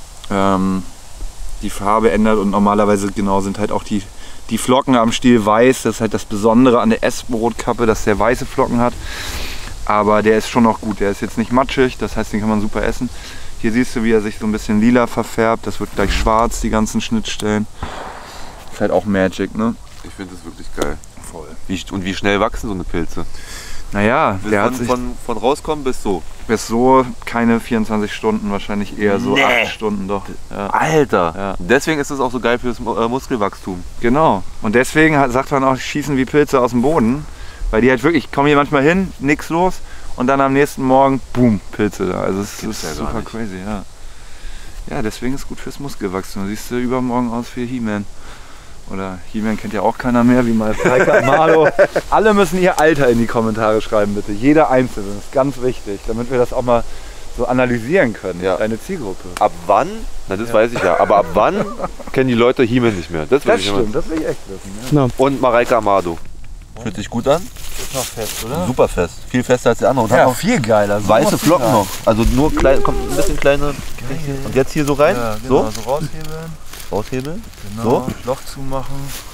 die Farbe ändert und normalerweise genau sind halt auch die Flocken am Stiel weiß. Das ist halt das Besondere an der Espenrotkappe, dass der weiße Flocken hat. Aber der ist schon noch gut, der ist jetzt nicht matschig, das heißt, den kann man super essen. Hier siehst du, wie er sich so ein bisschen lila verfärbt, das wird gleich schwarz, die ganzen Schnittstellen. Ist halt auch Magic, ne? Ich finde das wirklich geil. Voll. Und wie schnell wachsen so eine Pilze? Naja, der hat sich von rauskommen bis so. Bis so keine 24 Stunden, wahrscheinlich eher so 8 Stunden doch. Ja. Alter! Ja. Deswegen ist es auch so geil fürs Muskelwachstum. Genau. Und deswegen sagt man auch, schießen wie Pilze aus dem Boden. Weil die halt wirklich, kommen hier manchmal hin, nix los und dann am nächsten Morgen, boom, Pilze da. Also es ist ja super crazy, ja. Ja, deswegen ist es gut fürs Muskelwachstum. Du siehst übermorgen aus wie He-Man. Oder He-Man kennt ja auch keiner mehr, wie mal Mareike Amado. Alle müssen ihr Alter in die Kommentare schreiben, bitte. Jeder Einzelne, das ist ganz wichtig, damit wir das auch mal so analysieren können, deine Zielgruppe. Ab wann, na das weiß ich ja, aber ab wann kennen die Leute He-Man nicht mehr? Das stimmt, das will ich echt wissen. Ja. Und Mareike Amado. Fühlt sich gut an? Ist noch fest, oder? Super fest. Viel fester als die andere. Und ja, hat noch viel geiler. So weiße Flocken noch. Also nur klein, kommt ein bisschen kleine. Und jetzt hier so rein. Ja, genau, so raushebeln. raushebeln. Genau, So. Loch zumachen.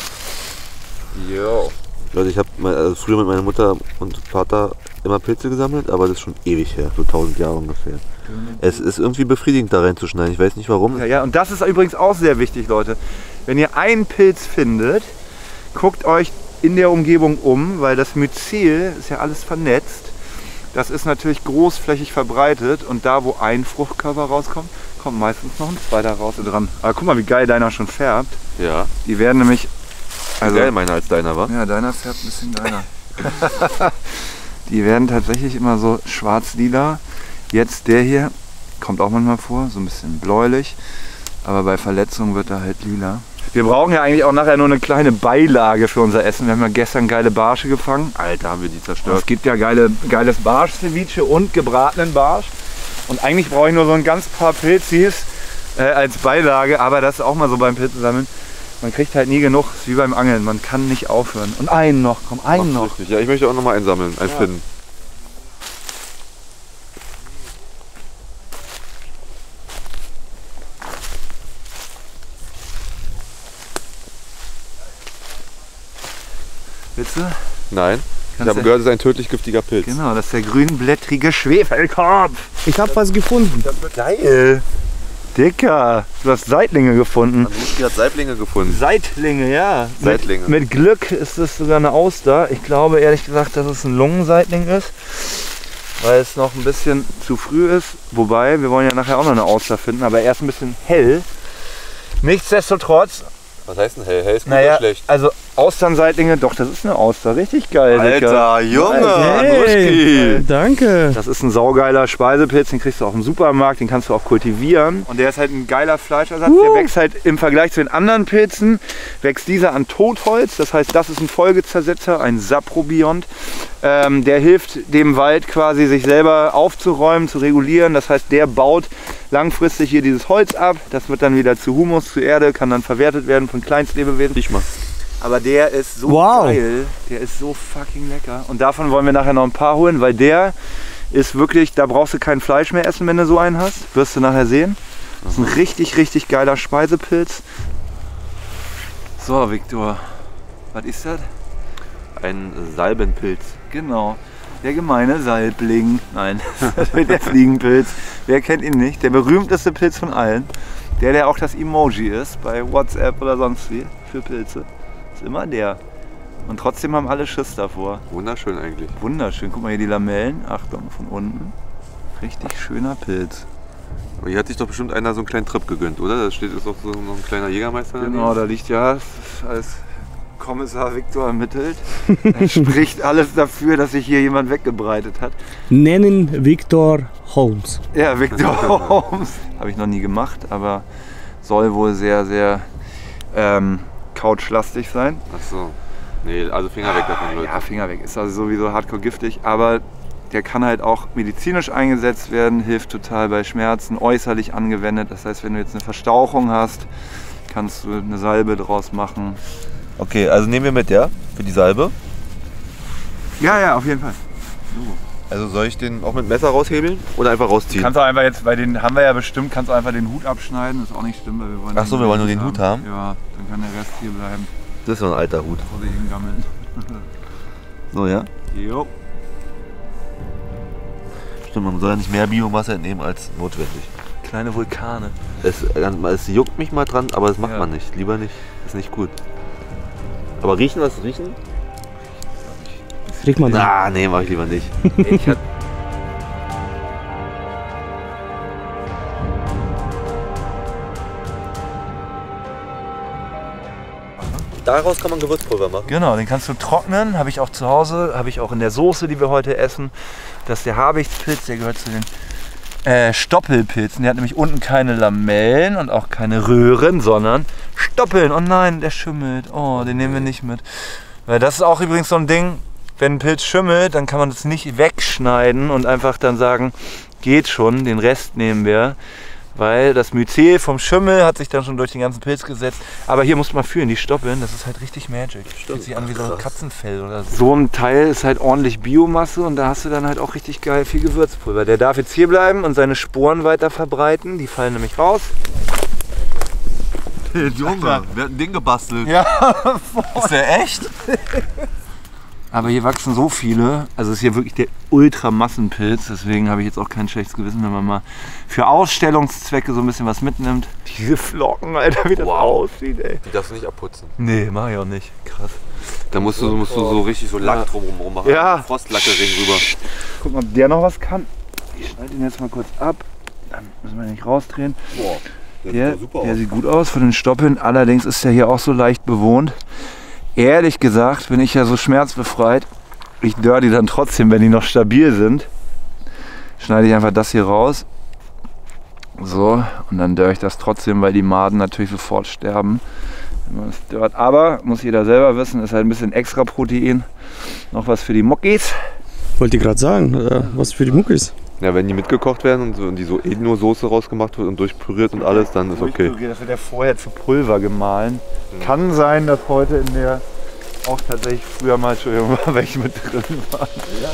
Jo. Leute, ich habe früher mit meiner Mutter und Vater immer Pilze gesammelt, aber das ist schon ewig her, so 1000 Jahre ungefähr. Es ist irgendwie befriedigend da reinzuschneiden, ich weiß nicht warum. Ja, und das ist übrigens auch sehr wichtig, Leute. Wenn ihr einen Pilz findet, guckt euch in der Umgebung um, weil das Myzel ist ja alles vernetzt. Das ist natürlich großflächig verbreitet und da, wo ein Fruchtkörper rauskommt, kommt meistens noch ein zweiter raus dran. Aber guck mal, wie geil deiner schon färbt. Ja. Die werden nämlich... Also, geil meiner als deiner, wa? Ja, deiner färbt ein bisschen geiler. Die werden tatsächlich immer so schwarz-lila. Jetzt der hier kommt auch manchmal vor, so ein bisschen bläulich. Aber bei Verletzungen wird er halt lila. Wir brauchen ja eigentlich auch nachher nur eine kleine Beilage für unser Essen. Wir haben ja gestern geile Barsche gefangen. Alter, haben wir die zerstört. Es gibt ja geiles Barsch-Ceviche und gebratenen Barsch. Und eigentlich brauche ich nur so ein ganz paar Pilzis als Beilage. Aber das ist auch mal so beim Pilzesammeln. Man kriegt halt nie genug, das ist wie beim Angeln, man kann nicht aufhören. Und einen noch, komm, einen noch. Richtig. Ja, ich möchte auch noch mal einsammeln, finden. Willst du? Nein. Ich habe gehört, es ist ein tödlich giftiger Pilz. Genau, das ist der grünblättrige Schwefelkorb. Ich habe was gefunden. Das wird geil. Dicker, du hast Seitlinge gefunden. Anushki hat Saiblinge gefunden. Seitlinge, ja. Seitlinge. Mit Glück ist es sogar eine Auster. Ich glaube ehrlich gesagt, dass es ein Lungenseitling ist, weil es noch ein bisschen zu früh ist. Wobei, wir wollen ja nachher auch noch eine Auster finden, aber erst ein bisschen hell. Nichtsdestotrotz. Was heißt denn hell? Hell ist gut Naja, oder schlecht? also Austernseitlinge, doch, das ist eine Auster. Richtig geil, Alter, Junge, Hey, danke. Das ist ein saugeiler Speisepilz, den kriegst du auch im Supermarkt, den kannst du auch kultivieren. Und der ist halt ein geiler Fleischersatz. Der wächst halt im Vergleich zu den anderen Pilzen, wächst dieser an Totholz. Das heißt, das ist ein Folgezersetzer, ein Saprobiont. Der hilft dem Wald quasi, sich selber aufzuräumen, zu regulieren. Das heißt, der baut langfristig hier dieses Holz ab. Das wird dann wieder zu Humus, zu Erde, kann dann verwertet werden von Kleinstlebewesen. Ich mal. Aber der ist so geil, der ist so fucking lecker. Und davon wollen wir nachher noch ein paar holen, weil der ist wirklich, da brauchst du kein Fleisch mehr essen, wenn du so einen hast. Wirst du nachher sehen. Das ist ein richtig, richtig geiler Speisepilz. So, Viktor, was ist das? Ein Salbenpilz. Genau, der gemeine Saibling. Nein, der Fliegenpilz. Wer kennt ihn nicht? Der berühmteste Pilz von allen. Der auch das Emoji ist bei WhatsApp oder sonst wie für Pilze. Ist immer der. Und trotzdem haben alle Schiss davor. Wunderschön eigentlich. Wunderschön. Guck mal hier die Lamellen. Achtung, von unten. Richtig schöner Pilz. Aber hier hat sich doch bestimmt einer so einen kleinen Trip gegönnt, oder? Da steht jetzt auch so noch ein kleiner Jägermeister. Genau, da liegt ja als Kommissar Viktor ermittelt. Er spricht alles dafür, dass sich hier jemand weggebreitet hat. Nennen Viktor Holmes. Ja, Viktor Holmes. Habe ich noch nie gemacht, aber soll wohl sehr, sehr couchlastig sein. Ach so. Nee, also Finger weg davon, Leute. Ja, Finger weg. Ist also sowieso hardcore giftig, aber der kann halt auch medizinisch eingesetzt werden, hilft total bei Schmerzen, äußerlich angewendet. Das heißt, wenn du jetzt eine Verstauchung hast, kannst du eine Salbe draus machen. Okay, also nehmen wir mit, ja? Für die Salbe. Ja, ja, auf jeden Fall. Also soll ich den auch mit Messer raushebeln oder einfach rausziehen? Kannst du einfach jetzt, bei den haben wir ja bestimmt, kannst du einfach den Hut abschneiden. Das ist auch nicht schlimm, weil wir wollen. Ach so, wir wollen nur den Hut haben? Ja, dann kann der Rest hier bleiben. Das ist so ein alter Hut. Vor sich hingammeln. So, ja? Jo. Stimmt, man soll ja nicht mehr Biomasse entnehmen als notwendig. Kleine Vulkane. Es juckt mich mal dran, aber das macht man nicht. Lieber nicht. Ist nicht gut. Aber riechen, was riechen? Riech mal da. Ah, nee, mach ich lieber nicht. Daraus kann man Gewürzpulver machen. Genau, den kannst du trocknen, habe ich auch zu Hause, habe ich auch in der Soße, die wir heute essen. Das ist der Habichtspilz, der gehört zu den Stoppelpilzen. Der hat nämlich unten keine Lamellen und auch keine Röhren, sondern Stoppeln. Oh nein, der schimmelt. Oh, den nehmen wir nicht mit. Weil das ist auch übrigens so ein Ding, wenn ein Pilz schimmelt, dann kann man das nicht wegschneiden und einfach dann sagen, geht schon, den Rest nehmen wir. Weil das Myzel vom Schimmel hat sich dann schon durch den ganzen Pilz gesetzt. Aber hier muss man fühlen, die Stoppeln, das ist halt richtig Magic. Fühlt sich an wie so ein Katzenfell oder so. So ein Teil ist halt ordentlich Biomasse und da hast du dann halt auch richtig geil viel Gewürzpulver. Der darf jetzt hier bleiben und seine Sporen weiter verbreiten. Die fallen nämlich raus. Junge, wir hatten ein Ding gebastelt. Ja, ist der echt? Aber hier wachsen so viele, also es ist hier wirklich der Ultramassenpilz, deswegen habe ich jetzt auch kein schlechtes Gewissen, wenn man mal für Ausstellungszwecke so ein bisschen was mitnimmt. Diese Flocken, Alter, wie das aussieht, ey. Die darfst du nicht abputzen. Nee, mach ich auch nicht. Krass. Da musst du so richtig so Lack drumherum machen. Ja. Frostlacke-Ring rüber. Guck mal, ob der noch was kann. Ich schneide ihn jetzt mal kurz ab, dann müssen wir nicht rausdrehen. Boah, Der sieht gut aus von den Stoppeln, allerdings ist der hier auch so leicht bewohnt. Ehrlich gesagt bin ich ja so schmerzbefreit. Ich dörr die dann trotzdem, wenn die noch stabil sind. Schneide ich einfach das hier raus. So, und dann dörr ich das trotzdem, weil die Maden natürlich sofort sterben, wenn man es dörrt. Aber, muss jeder selber wissen, ist halt ein bisschen extra Protein. Noch was für die Muckis. Wollte ich gerade sagen, was für die Muckis. Ja, wenn die mitgekocht werden und die so nur Soße rausgemacht wird und durchpüriert und alles, dann ist okay. Das wird ja vorher zu Pulver gemahlen. Kann sein, dass heute in der auch tatsächlich früher mal schon welche mit drin waren. Ja.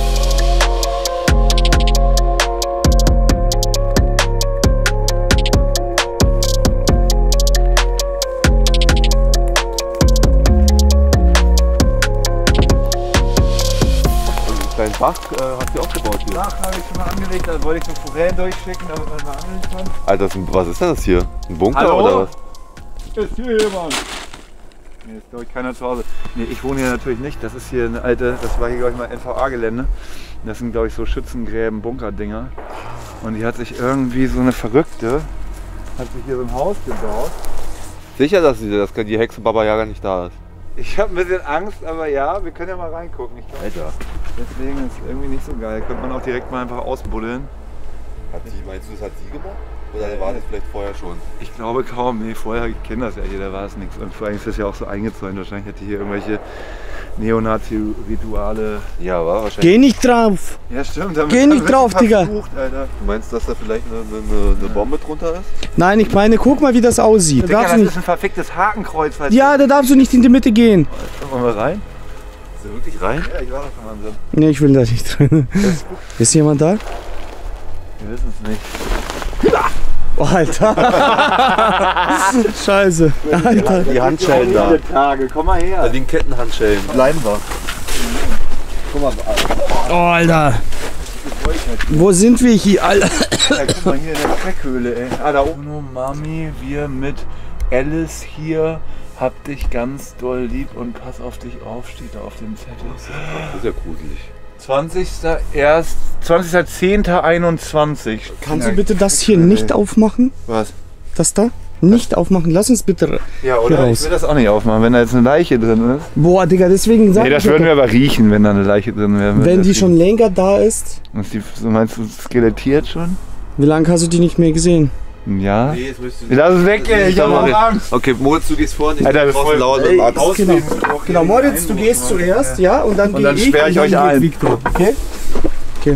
Dein Bach hast du auch gebaut hier. Bach habe ich schon mal angelegt, da wollte ich so Forellen durchschicken, damit man mal angeln kann. Alter, was ist denn das hier? Ein Bunker Hallo? oder was? Ist hier jemand? Nee, ist glaube ich keiner zu Hause. Nee, ich wohne hier natürlich nicht. Das ist hier eine alte, das war hier glaube ich mal NVA-Gelände. Das sind glaube ich so Schützengräben, Bunkerdinger. Und die hat sich irgendwie so eine Verrückte, hat sich hier so ein Haus gebaut. Sicher, dass die Hexe Baba Yaga nicht da ist? Ich habe ein bisschen Angst, aber ja, wir können ja mal reingucken. Alter. Deswegen ist es irgendwie nicht so geil. Könnte man auch direkt mal einfach ausbuddeln. Meinst du, das hat sie gemacht? Oder war das vielleicht vorher schon? Ich glaube kaum. Nee, vorher kennt das ja hier, da war es nichts. Und vor allem ist das ja auch so eingezäunt. Wahrscheinlich hätte hier irgendwelche Neonazi-Rituale. Ja, war wahrscheinlich. Geh nicht drauf! Ja, stimmt. Geh nicht drauf, Digga! Alter. Du meinst, dass da vielleicht eine Bombe drunter ist? Nein, ich meine, guck mal, wie das aussieht. Digga, Darfst das du ist nicht, ein verficktes Hakenkreuz. ja, da darfst du nicht in die Mitte gehen. Wollen wir rein? Ist der wirklich rein? Ja, ich war doch schon mal drin. Nee, ich will da nicht drin. Ist jemand da? Wir wissen es nicht. Oh, Alter! Scheiße! Alter! Die Handschellen da. Tage. Komm mal Da her. liegen Kettenhandschellen. Bleiben wir. Guck mal, Oh, Alter! Wo sind wir hier, Alter? guck mal hier in der Zweckhöhle, ey. Ah, da oben. Nur Mami, wir mit Alice hier. Hab dich ganz doll lieb und pass auf dich auf, steht da auf dem Zettel. Das ist ja gruselig. 20.10.21. Kannst du bitte das hier nicht aufmachen? Was? Das da? Nicht aufmachen. Lass uns bitte. Ja, Hier oder? raus. Ich will das auch nicht aufmachen, wenn da jetzt eine Leiche drin ist. Boah, Digga, deswegen sag Nee, das ich. würden wir aber riechen, wenn da eine Leiche drin wäre. Wenn die schon länger da ist, Ist die, meinst du, skelettiert schon? wie lange hast du die nicht mehr gesehen? Ja. Nee, jetzt müsstest Wir lassen es weg, ey. Ich hab auch Angst. Okay, Moritz, du gehst vor. Ich Alter, das draußen voll- laut Ey, und Arzt. Genau, Moritz, du gehst zuerst, ja, und dann Und dann gehe sperre ich und euch dann geht ein. Victor, okay? Okay.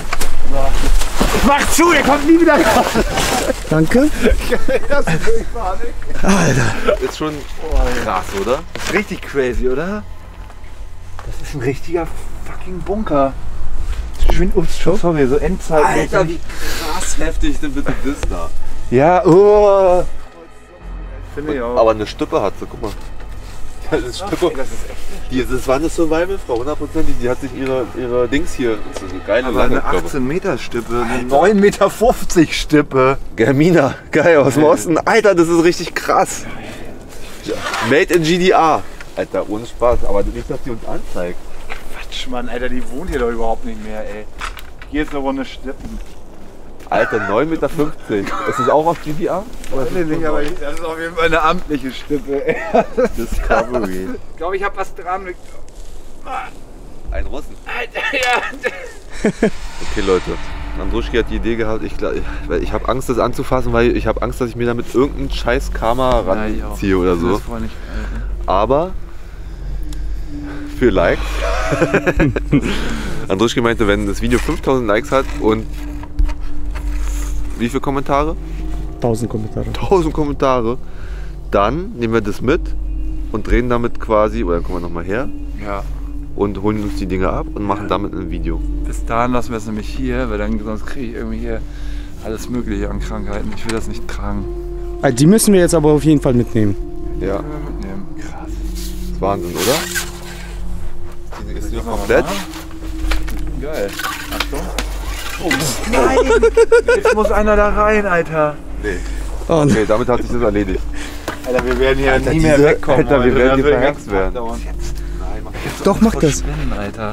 Mach zu, der kommt nie wieder raus. Danke. Das ist wirklich Panik. Ist schon krass, oder? Das ist richtig crazy, oder? Das ist ein richtiger fucking Bunker. Ups, sorry, so Endzeit. Alter, wie krass heftig denn bitte das da? Ja, oh. Finde ich auch. Aber eine Stüppe hat sie, guck mal. Das ist Stüppe. Das ist echt. Das war eine Survival-Frau, 100%. Die hat sich ihre Dings hier, das ist eine geile Aber eine Lange, glaube 18 Meter Stippe, eine 9,50 Meter Stippe. Germina, geil, aus dem Osten. Alter, das ist richtig krass. Made in GDR. Alter, ohne Spaß, aber nicht, dass die uns anzeigt. Quatsch, Mann, Alter, die wohnt hier doch überhaupt nicht mehr, ey. Hier ist eine Runde Stippen. Alter, 9,50 Meter. Ist das auch aus GDR? Nee, nicht, aber das ist auf jeden Fall eine amtliche Stippe, ey. Discovery. Ich glaube, ich habe was dran. Ein Russen. Alter, ja. Okay, Leute. Andruschki hat die Idee gehabt, ich habe Angst, das anzufassen, weil ich habe Angst, dass ich mir damit irgendeinen scheiß Karma ranziehe oder so. Das ist voll nicht geil, ne? Aber für Likes. Andruschki meinte, wenn das Video 5000 Likes hat und wie viele Kommentare? 1000 Kommentare. 1000 Kommentare. Dann nehmen wir das mit und drehen damit quasi, oder dann kommen wir nochmal her Ja. und holen uns die Dinge ab und machen damit ein Video. Bis dahin lassen wir es nämlich hier, weil dann sonst kriege ich irgendwie hier alles Mögliche an Krankheiten. Ich will das nicht tragen. Die müssen wir jetzt aber auf jeden Fall mitnehmen. Ja. Krass. Das ist Wahnsinn, oder? Ist die noch komplett? Geil. Achtung. Oh nein! Jetzt muss einer da rein, Alter. Nee. Oh, Okay, damit hat sich das erledigt. Alter, wir werden hier Alter, nie mehr diese- wegkommen. Alter, wir werden hier verhext werden. Nein, mach doch, mach das. Spinnen, Alter.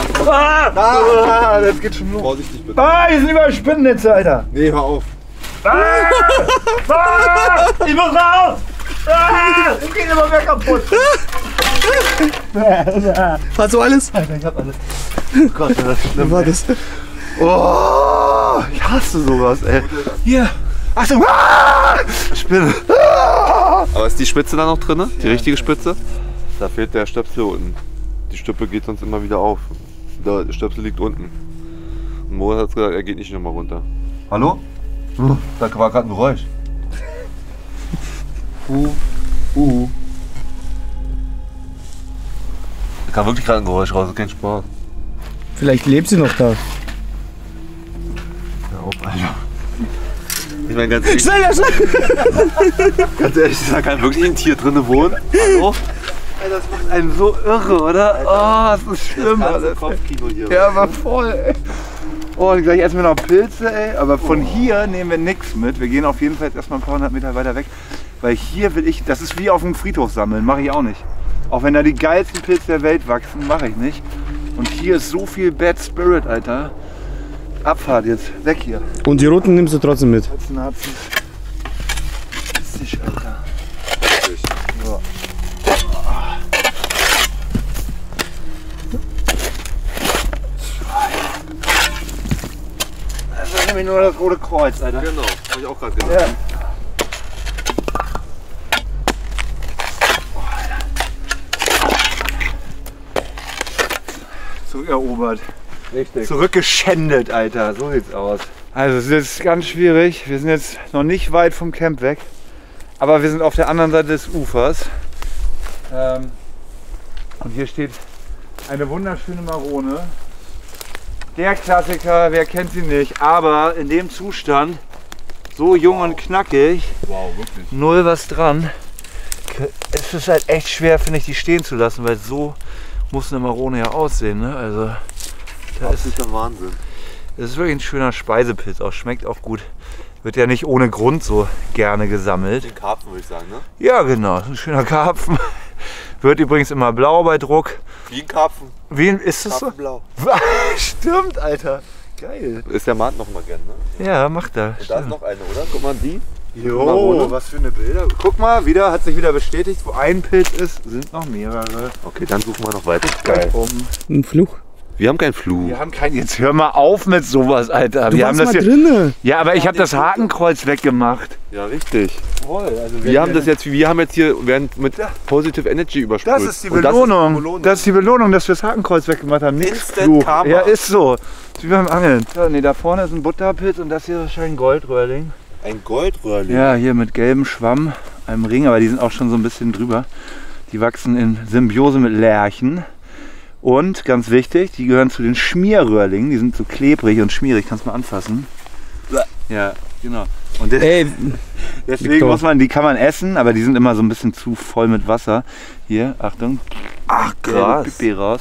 Das geht schon los. Vorsichtig bitte. Ah, hier sind überall Spinnennetze, Alter. Nee, hör auf. Ich muss raus! Es geht immer mehr kaputt. Hast du alles? Alter, ich hab alles. Oh Gott, das ist schlimm. War das? Oh, ich hasse sowas, ey. Hier. Achtung. Spinne. Aber ist die Spitze da noch drin? Die richtige Spitze? Da fehlt der Stöpsel unten. Die Stüppe geht sonst immer wieder auf. Der Stöpsel liegt unten. Und Moritz hat gesagt, er geht nicht nochmal runter. Hallo? Da war gerade ein Geräusch. Da kam wirklich gerade ein Geräusch raus, das ist kein Spaß. Vielleicht lebt sie noch da. Hör auf, Alter. Ich meine, ganz ehrlich, Schnell! ganz ehrlich, da kann wirklich ein Tier drin wohnen. Hallo? Alter, das macht einen so irre, oder? Oh, das ist schlimm, Das alles. ganze Kopfkino hier. Ja, aber voll, ey. Oh, gleich essen wir noch Pilze, ey. Aber von hier nehmen wir nichts mit. Wir gehen auf jeden Fall jetzt erstmal ein paar hundert Meter weiter weg. Weil hier will ich, das ist wie auf dem Friedhof sammeln, mache ich auch nicht. Auch wenn da die geilsten Pilze der Welt wachsen, mache ich nicht. Und hier ist so viel Bad Spirit, Alter. Abfahrt jetzt, weg hier. Und die roten nimmst du trotzdem mit. Nazis. Ist dich, Alter. So. Das ist nämlich nur das Rote Kreuz, Alter. Genau, hab ich auch gerade gesagt. Ja. Zurückerobert. Richtig. Zurückgeschändet, Alter. So sieht's aus. Also es ist ganz schwierig. Wir sind jetzt noch nicht weit vom Camp weg. Aber wir sind auf der anderen Seite des Ufers. Und hier steht eine wunderschöne Marone. Der Klassiker, wer kennt sie nicht. Aber in dem Zustand, so jung und knackig, Wow, wirklich. null was dran. Es ist halt echt schwer, finde ich, die stehen zu lassen, weil so muss eine Marone ja aussehen. Ne? Also, Das ist der Wahnsinn. das ist wirklich ein schöner Speisepilz, auch schmeckt auch gut. Wird ja nicht ohne Grund so gerne gesammelt. Den Karpfen würde ich sagen, ne? Ja, genau, ein schöner Karpfen. Wird übrigens immer blau bei Druck. Wie ein Karpfen. Wie ist das so? Karpfenblau. Stimmt, Alter. Geil. Ist der Martin noch mal gern, ne? Ja, macht er. Und da ist Stimmt. noch eine, oder? Guck mal, die. Jo, Marone. was für eine Bilder. Guck mal, hat sich wieder bestätigt, wo ein Pilz ist, sind noch mehrere. Okay, dann suchen wir noch weiter. Geil. Ein Fluch. Wir haben keinen Flug. Wir haben keinen. Jetzt hör mal auf mit sowas, Alter. Du Wir haben warst das mal hier. drinne. Ja, aber ich habe das Hakenkreuz weggemacht. Ja, richtig. Voll. Also Wir haben jetzt hier, werden mit Positive Energy übersprüht. Das ist die Und Belohnung. Das ist die Belohnung, dass wir das Hakenkreuz weggemacht haben. Nix Instant Fluch. Karma. Ja, ist so. Ist wie beim Angeln. Ja, nee, da vorne ist ein Butterpilz und das hier ist wahrscheinlich ein Goldröhrling. Ein Goldröhrling. Ja, hier mit gelbem Schwamm, einem Ring, aber die sind auch schon so ein bisschen drüber. Die wachsen in Symbiose mit Lärchen. Und ganz wichtig, die gehören zu den Schmierröhrlingen. Die sind so klebrig und schmierig. Kannst du mal anfassen? Ja, genau. Und Ey, deswegen Victor. muss man, die kann man essen, aber die sind immer so ein bisschen zu voll mit Wasser. Hier, Achtung. Ach, krass. Pipi raus.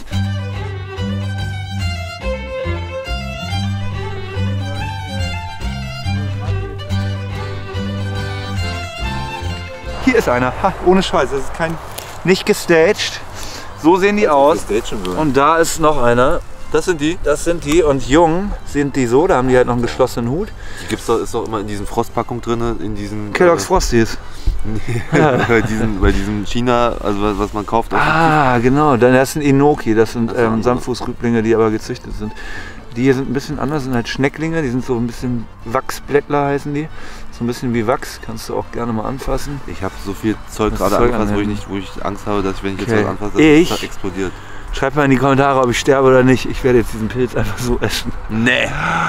Hier ist einer. Ha, ohne Scheiß. Das ist nicht gestaged. So sehen die aus. Und da ist noch einer. Das sind die? Das sind die. Und jung sind die so. Da haben die halt noch einen geschlossenen Hut. Die gibt's doch, ist doch immer in diesen Frostpackungen drin, in diesen... Kellogg's Frosties. bei diesen China, also was man kauft. Ah, genau. Das sind Enoki. Das sind Samtfußrüblinge, die aber gezüchtet sind. Die hier sind ein bisschen anders, sind halt Schnecklinge. Die sind so ein bisschen Wachsblättler heißen die. So ein bisschen wie Wachs. Kannst du auch gerne mal anfassen. Ich habe so viel Zeug Das gerade Zeug angefasst, anhängen. wo ich Angst habe, dass wenn ich jetzt Okay. was anfasse, Ich? dass es explodiert. Schreibt mal in die Kommentare, ob ich sterbe oder nicht. Ich werde jetzt diesen Pilz einfach so essen. Nee.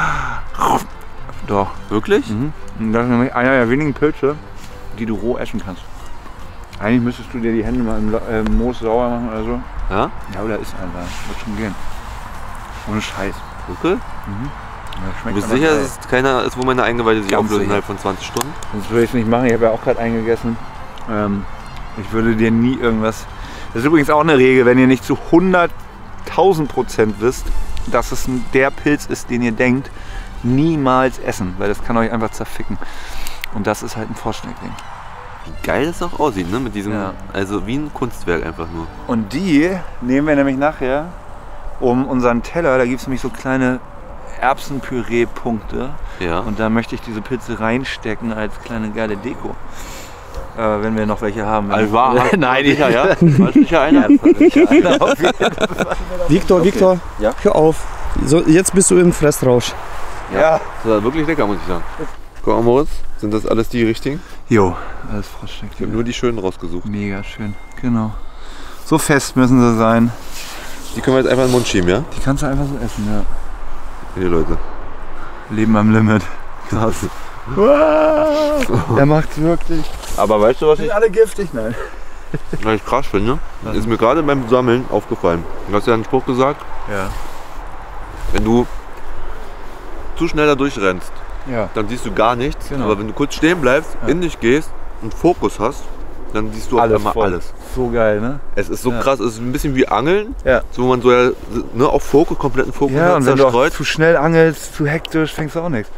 Doch. Wirklich? Mhm. Und das ist nämlich einer der wenigen Pilze, die du roh essen kannst. Eigentlich müsstest du dir die Hände mal im Moos sauer machen oder so. Ja? Ja, oder ist einer. Wird schon gehen. Ohne Scheiß. Wirklich? Du bist sicher, dass es keiner ist, wo meine Eingeweide sich auflösen innerhalb von 20 Stunden? Das würde ich nicht machen, ich habe ja auch gerade eingegessen. Ich würde dir nie irgendwas... Das ist übrigens auch eine Regel, wenn ihr nicht zu 100.000% wisst, dass es der Pilz ist, den ihr denkt, niemals essen, weil das kann euch einfach zerficken. Und das ist halt ein Froschschneckling. Wie geil das auch aussieht, ne? Mit diesem, also wie ein Kunstwerk einfach nur. Und die nehmen wir nämlich nachher um unseren Teller, da gibt es nämlich so kleine Erbsenpüree-Punkte. Ja. Und da möchte ich diese Pilze reinstecken als kleine geile Deko. Wenn wir noch welche haben. Nein, sicher, ja? War sicher einer? Viktor, Ja? hör auf. So, jetzt bist du im Fressrausch. Ja. Das war wirklich lecker, muss ich sagen. Guck mal, Moritz, sind das alles die richtigen? Jo, alles Ich habe Froschschneckling. nur die schönen rausgesucht. Mega schön, genau. So fest müssen sie sein. Die können wir jetzt einfach in den Mund schieben, ja? Die kannst du einfach so essen, ja. Hier, Leute. Leben am Limit. Krass. Er macht's wirklich. Aber weißt du, was ich alle giftig, nein. krass finde? Ist mir gerade beim Sammeln aufgefallen. Du hast ja einen Spruch gesagt, Ja. wenn du zu schnell da durchrennst, Ja. dann siehst du gar nichts. Genau. Aber wenn du kurz stehen bleibst, in dich gehst und Fokus hast, dann siehst du auf einmal voll. alles. So geil, ne? Es ist so krass, es ist ein bisschen wie Angeln, Ja. so wo man so ne, auf Fokus, kompletten Fokus Ja, hat, und wenn du auch zerstreut. zu schnell angelst, zu hektisch, fängst du auch nichts.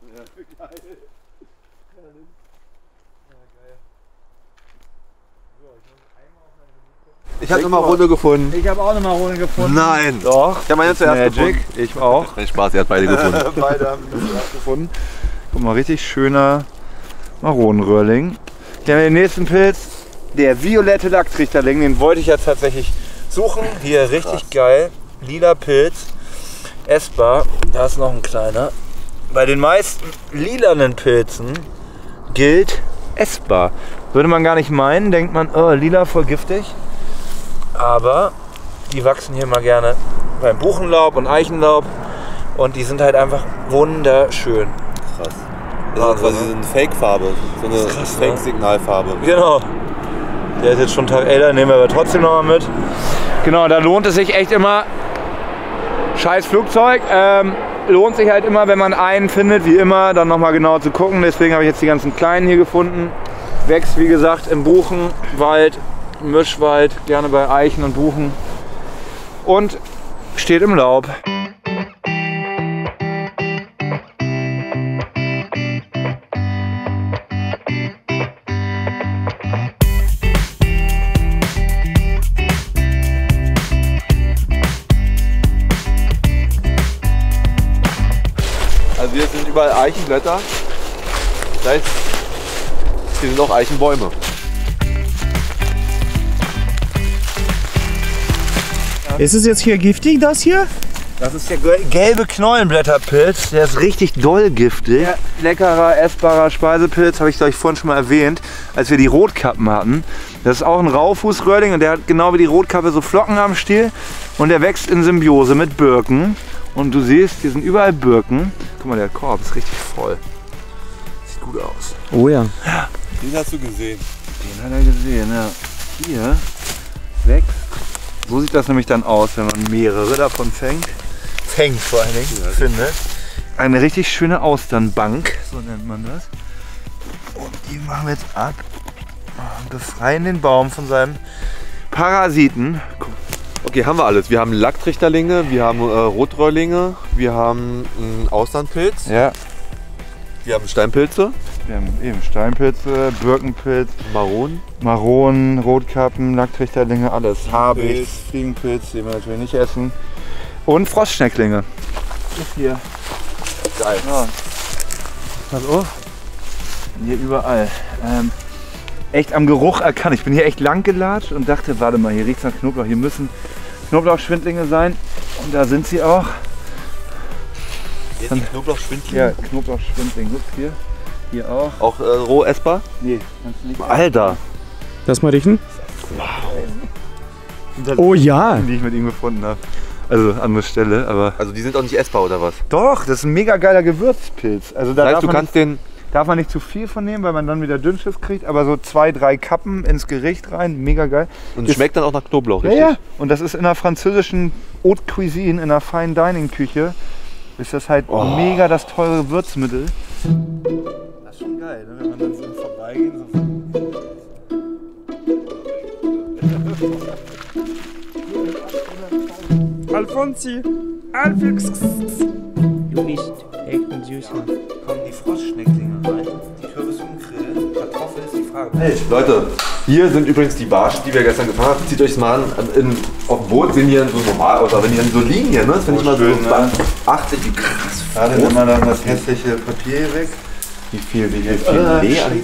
Ich habe eine Marone gefunden. Ich habe auch eine Marone gefunden. Nein! Doch. Ich habe meine zuerst Magic. gefunden. Ich auch. Nein, Spaß, ihr habt beide gefunden. Beide haben wir zuerst gefunden. Guck mal, richtig schöner Maronenröhrling. Hier haben wir den nächsten Pilz. Der violette Lacktrichterling. Den wollte ich ja tatsächlich suchen. Hier richtig geil. Lila Pilz. Essbar. Da ist noch ein kleiner. Bei den meisten lilanen Pilzen gilt essbar. Würde man gar nicht meinen. Denkt man, oh, lila, voll giftig. Aber die wachsen hier mal gerne beim Buchenlaub und Eichenlaub. Und die sind halt einfach wunderschön. Krass. Das ist quasi so eine Fake-Farbe, so eine krass, ne? Fake-Signalfarbe. Genau. Der ist jetzt schon Tag älter, nehmen wir aber trotzdem noch mal mit. Genau, da lohnt es sich echt immer. Scheiß Flugzeug. Lohnt sich halt immer, wenn man einen findet, wie immer, dann nochmal genau zu gucken. Deswegen habe ich jetzt die ganzen kleinen hier gefunden. Wächst, wie gesagt, im Buchenwald, Mischwald, gerne bei Eichen und Buchen. Und steht im Laub. Also hier sind überall Eichenblätter. Das heißt, hier sind auch Eichenbäume. Ist es jetzt hier giftig, das hier? Das ist der gelbe Knollenblätterpilz, der ist richtig doll giftig. Ja, leckerer, essbarer Speisepilz, habe ich glaube ich vorhin schon mal erwähnt, als wir die Rotkappen hatten. Das ist auch ein Raufußröhrling und der hat genau wie die Rotkappe so Flocken am Stiel und der wächst in Symbiose mit Birken. Und du siehst, hier sind überall Birken. Guck mal, der Korb ist richtig voll. Sieht gut aus. Oh ja. Den hast du gesehen. Den hat er gesehen, ja. Hier wächst. So sieht das nämlich dann aus, wenn man mehrere davon fängt. Fängt vor allen Dingen, findet. Eine richtig schöne Austernbank, so nennt man das. Und die machen wir jetzt ab. Und befreien den Baum von seinem Parasiten. Okay, haben wir alles. Wir haben Lacktrichterlinge, wir haben Rotröhrlinge, wir haben Austernpilz, Ja, wir haben Steinpilze, wir haben eben Steinpilze, Birkenpilz, Maronen, Rotkappen, Lacktrichterlinge, alles. Habicht, Fliegenpilz, den wir natürlich nicht essen. Und Froschschnecklinge. Ist hier. Geil. Ja. Pass auf. Hier überall. Echt am Geruch erkannt. Ich bin hier echt lang gelatscht und dachte, warte mal, hier riecht es nach Knoblauch. Hier müssen Knoblauchschwindlinge sein. Und da sind sie auch. Jetzt die Knoblauchschwindlinge? Ja, Knoblauchschwindling. Guck hier. Hier auch. Auch roh essbar? Nee, kannst du nicht. Alter! Lass mal riechen. Wow. Oh ja. Die ich mit ihm gefunden habe. Also andere Stelle, aber. Also die sind auch nicht essbar oder was? Doch, das ist ein mega geiler Gewürzpilz. Also da Das heißt, darf du man kannst den... Darf man nicht zu viel von nehmen, weil man dann wieder Dünnschiss kriegt, aber so 2, 3 Kappen ins Gericht rein, mega geil. Und es schmeckt dann auch nach Knoblauch, Ja, richtig? ja. Und das ist in der französischen Haute Cuisine, in der Fine Dining Küche, ist das halt mega das teure Würzmittel. Das ist schon geil, ne? Wenn man dann so vorbeigehen. Alfonsi, Alfix. Du bist echt ein Süßer. Kommen die Frostschnecklinge rein, die Kürbis im Grill, Kartoffel ist die Frage. Hey, Leute, hier sind übrigens die Barsche, die wir gestern gefangen haben. Zieht euch mal an, auf dem Boot sehen die dann so normal aus, aber wenn die dann so liegen hier, ne? Das finde ich mal so schön, ne? 80, wie krass. Gerade nimmt man dann das hässliche Papier hier weg. Wie viel Filet an.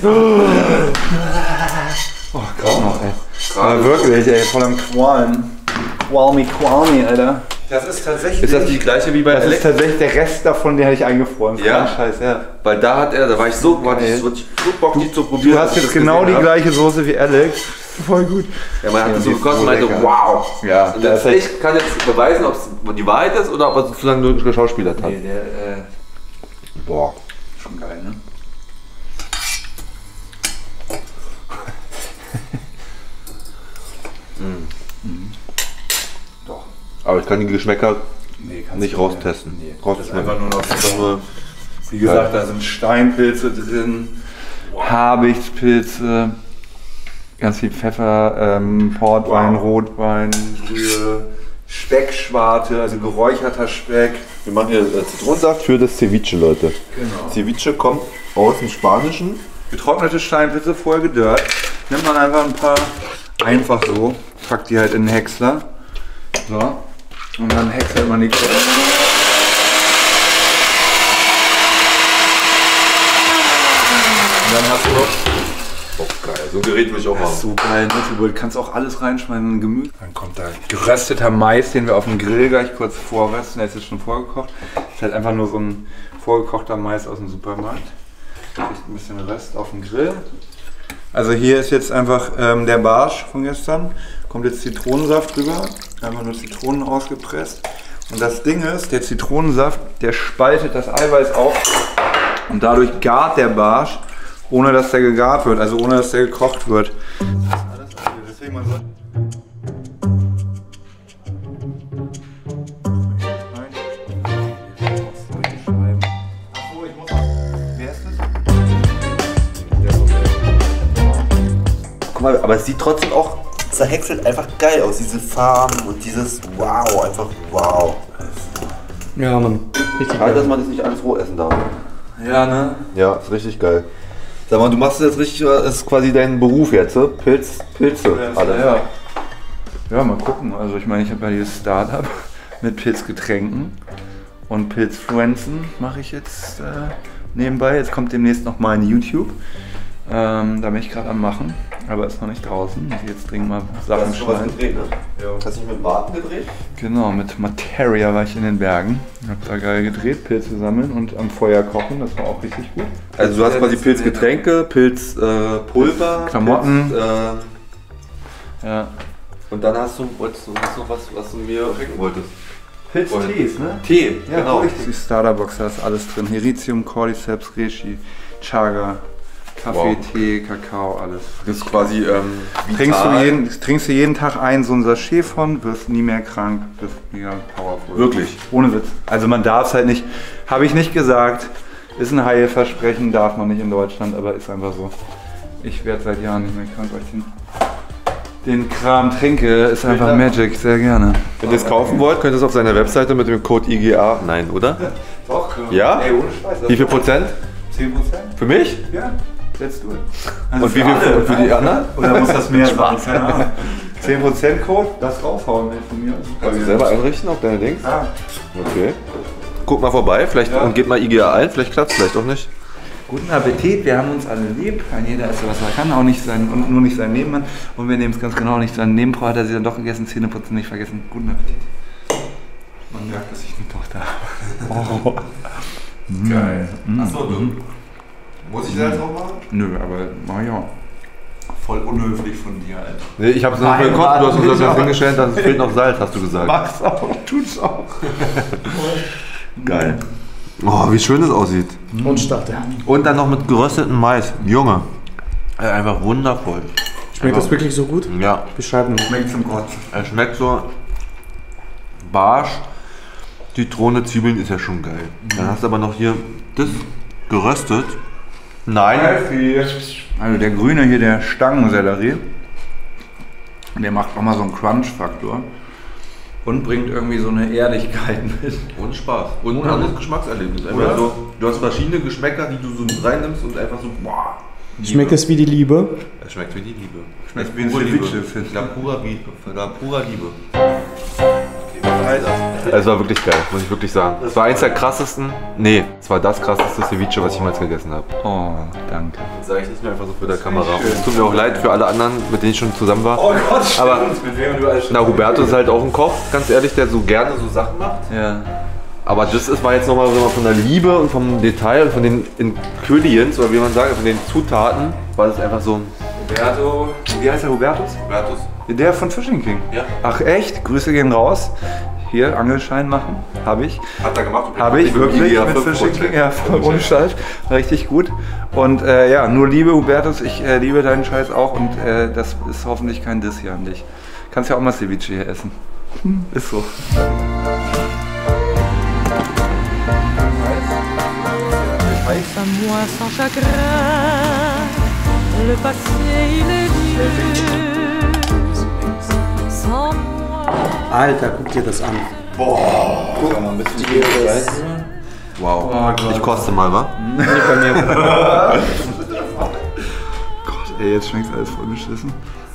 Oh, gerade noch, ey. Aber wirklich, ey, voll am Qualm. Qualmi, Alter. Das ist tatsächlich. Ist das die gleiche wie bei Das Alex? ist tatsächlich der Rest davon, den hätte ich eingefroren. Ja. Scheiß, ja. Weil da war ich so Bock, die zu probieren. Du hast jetzt genau die gleiche Soße wie Alex. Voll gut. Ja, man hat das so gekostet und meinte, wow. Ja, Und ich kann jetzt beweisen, ob es die Wahrheit ist oder ob er sozusagen nur geschauspielert hat. Nee, boah, schon geil, ne? Doch. Aber ich kann die Geschmäcker Nee, nicht raustesten. Nee. Das ist einfach nur, wie gesagt, da sind Steinpilze drin, Habichtspilze, ganz viel Pfeffer, Portwein, Rotwein, Brühe, Speckschwarte, also geräucherter Speck. Wir machen hier Zitronensaft für das Ceviche, Leute. Genau. Ceviche kommt aus dem Spanischen. Getrocknete Steinpilze, vorher gedörrt. Nimmt man einfach ein paar, einfach so, packt die halt in den Häcksler. So. Und dann häckselt man die kurz. Und dann hast du noch. Oh geil, so ein Gerät will ich auch Das ist haben. so geil, ne? Du kannst auch alles reinschmeißen, Gemüse. Dann kommt da gerösteter Mais, den wir auf dem Grill gleich kurz vorrösten. Der ist jetzt schon vorgekocht. Das ist halt einfach nur so ein vorgekochter Mais aus dem Supermarkt. Kriegt ein bisschen Rest auf dem Grill. Also hier ist jetzt einfach der Barsch von gestern. Kommt jetzt Zitronensaft drüber. Einfach nur Zitronen ausgepresst. Und das Ding ist, der Zitronensaft, der spaltet das Eiweiß auf. Und dadurch gart der Barsch, ohne dass der gegart wird, also ohne dass der gekocht wird. Das ist alles, also deswegen man so. Guck mal, aber es sieht trotzdem auch zerhäckselt einfach geil aus. Diese Farben und dieses Wow, einfach wow. Ja, Mann. Richtig Halt, geil. dass man das nicht alles roh essen darf. Ja, ne? Ja, ist richtig geil. Sag mal, du machst das jetzt richtig, das ist quasi dein Beruf jetzt, ne? Pilze, alles. Ja. Ja, mal gucken. Also ich meine, ich habe ja dieses Startup mit Pilzgetränken und Pilzfluenzen mache ich jetzt nebenbei. Jetzt kommt demnächst noch mal ein YouTube. Da bin ich gerade am machen, aber ist noch nicht draußen. Muss ich jetzt dringend mal Sachen schneiden. gedreht, ne? Ja. Hast du nicht mit Martin gedreht? Genau, mit Materia war ich in den Bergen. Hab da geil gedreht, Pilze sammeln und am Feuer kochen. Das war auch richtig gut. Also du hast quasi Pilzgetränke, Pilzpulver, Klamotten. ja. Und dann hast du noch was du mir schenken wolltest. Pilztees, ne? Tee, Ja, genau. Die Starterbox, da ist alles drin. Heritium, Cordyceps, Reishi, Chaga, Kaffee, Wow. Tee, Kakao, alles. Das ist quasi Trinkst du jeden Tag so ein Sachet von, wirst nie mehr krank, bist mega powerful. Wirklich? Ohne Witz. Also man darf es halt nicht, habe ich nicht gesagt, ist ein Heilversprechen, darf man nicht in Deutschland, aber ist einfach so. Ich werde seit Jahren nicht mehr krank, weil ich den Kram trinke, ist einfach Magic, sehr gerne. Wenn ihr es kaufen wollt, könnt ihr es auf seiner Webseite mit dem Code IGA. Nein, oder? Doch, Ja? Ey, ohne Scheiß. Wie viel Prozent? 10%? Für mich? Ja, let's do it. Also Und wie viel für die anderen? Oder muss das mehr sein? Keine Ahnung. 10% Code, das raushauen will von mir. Kannst du selber einrichten auf deine Dings? Ah, Okay. Guck mal vorbei, vielleicht Ja. und gebt mal IGA ein, vielleicht klappt es, vielleicht auch nicht. guten Appetit, wir haben uns alle lieb, weil jeder isst, was er kann, auch nicht sein, und nur nicht sein Nebenmann. Und wir nehmen es ganz genau nicht. Seine Nebenfrau hat er sie dann doch gegessen, Zähneputzen nicht vergessen. Guten Appetit. Man merkt, dass ich eine Tochter habe. Oh. Geil. Achso, du. Muss ich das jetzt auch machen? Nö, aber naja. Voll unhöflich von dir, Alter. Nee, ich hab's noch gekocht, du hast uns das hingestellt, dann fehlt noch Salz, hast du gesagt. Mach's auch, tut's auch. Geil. Oh, wie schön das aussieht. Und Starte. Und dann noch mit geröstetem Mais. Junge. Einfach wundervoll. Schmeckt das wirklich so gut? Ja. Beschreiben. Schmeckt zum Kotzen. Es schmeckt so Barsch. Zitrone, Zwiebeln ist ja schon geil. Dann hast du aber noch hier das geröstet. Nein. Also der grüne hier, der Stangensellerie, der macht nochmal so einen Crunch-Faktor und bringt irgendwie so eine Erdigkeit mit. Und Spaß. Und ein anderes Geschmackserlebnis. Einfach so, du hast verschiedene Geschmäcker, die du so reinnimmst und einfach so, boah. Schmeckt es wie die Liebe? Es schmeckt wie die Liebe. Schmeckt wie ein Ceviche, finde ich. La pura Liebe. Es war wirklich geil, muss ich wirklich sagen. Es war eins der krassesten, es war das krasseste Ceviche, was ich jemals gegessen habe. Oh, danke. Das sage ich nicht mehr einfach so für der Kamera. Es tut mir auch leid für alle anderen, mit denen ich schon zusammen war. Oh Gott, stimmt. Aber Huberto ist halt auch ein Koch, ganz ehrlich, der so gerne so Sachen macht. Ja. Aber das war jetzt nochmal so von der Liebe und vom Detail und von den Ingredients, oder wie man sagt, von den Zutaten, war das einfach so. Huberto, wie heißt der Hubertus? Hubertus. Der von Fishing King. Ja. Ach echt? Grüße gehen raus. Hier, Angelschein machen. Habe ich. Hat er gemacht. Habe ich wirklich mit Fishing King. Ja, ohne Scheiß. Richtig gut. Und ja, nur Liebe, Hubertus. Ich liebe deinen Scheiß auch. Und das ist hoffentlich kein Diss hier an dich. Kannst ja auch mal Ceviche hier essen. Ist so. À moi sans chagrin, le passé il est vieux. Sans moi. Alter, guck dir das an. Boah. Guck mal ein bisschen Wow. Oh, ich koste mal, wa? Nicht bei mir. Gott, ey, jetzt schmeckt alles voll beschissen.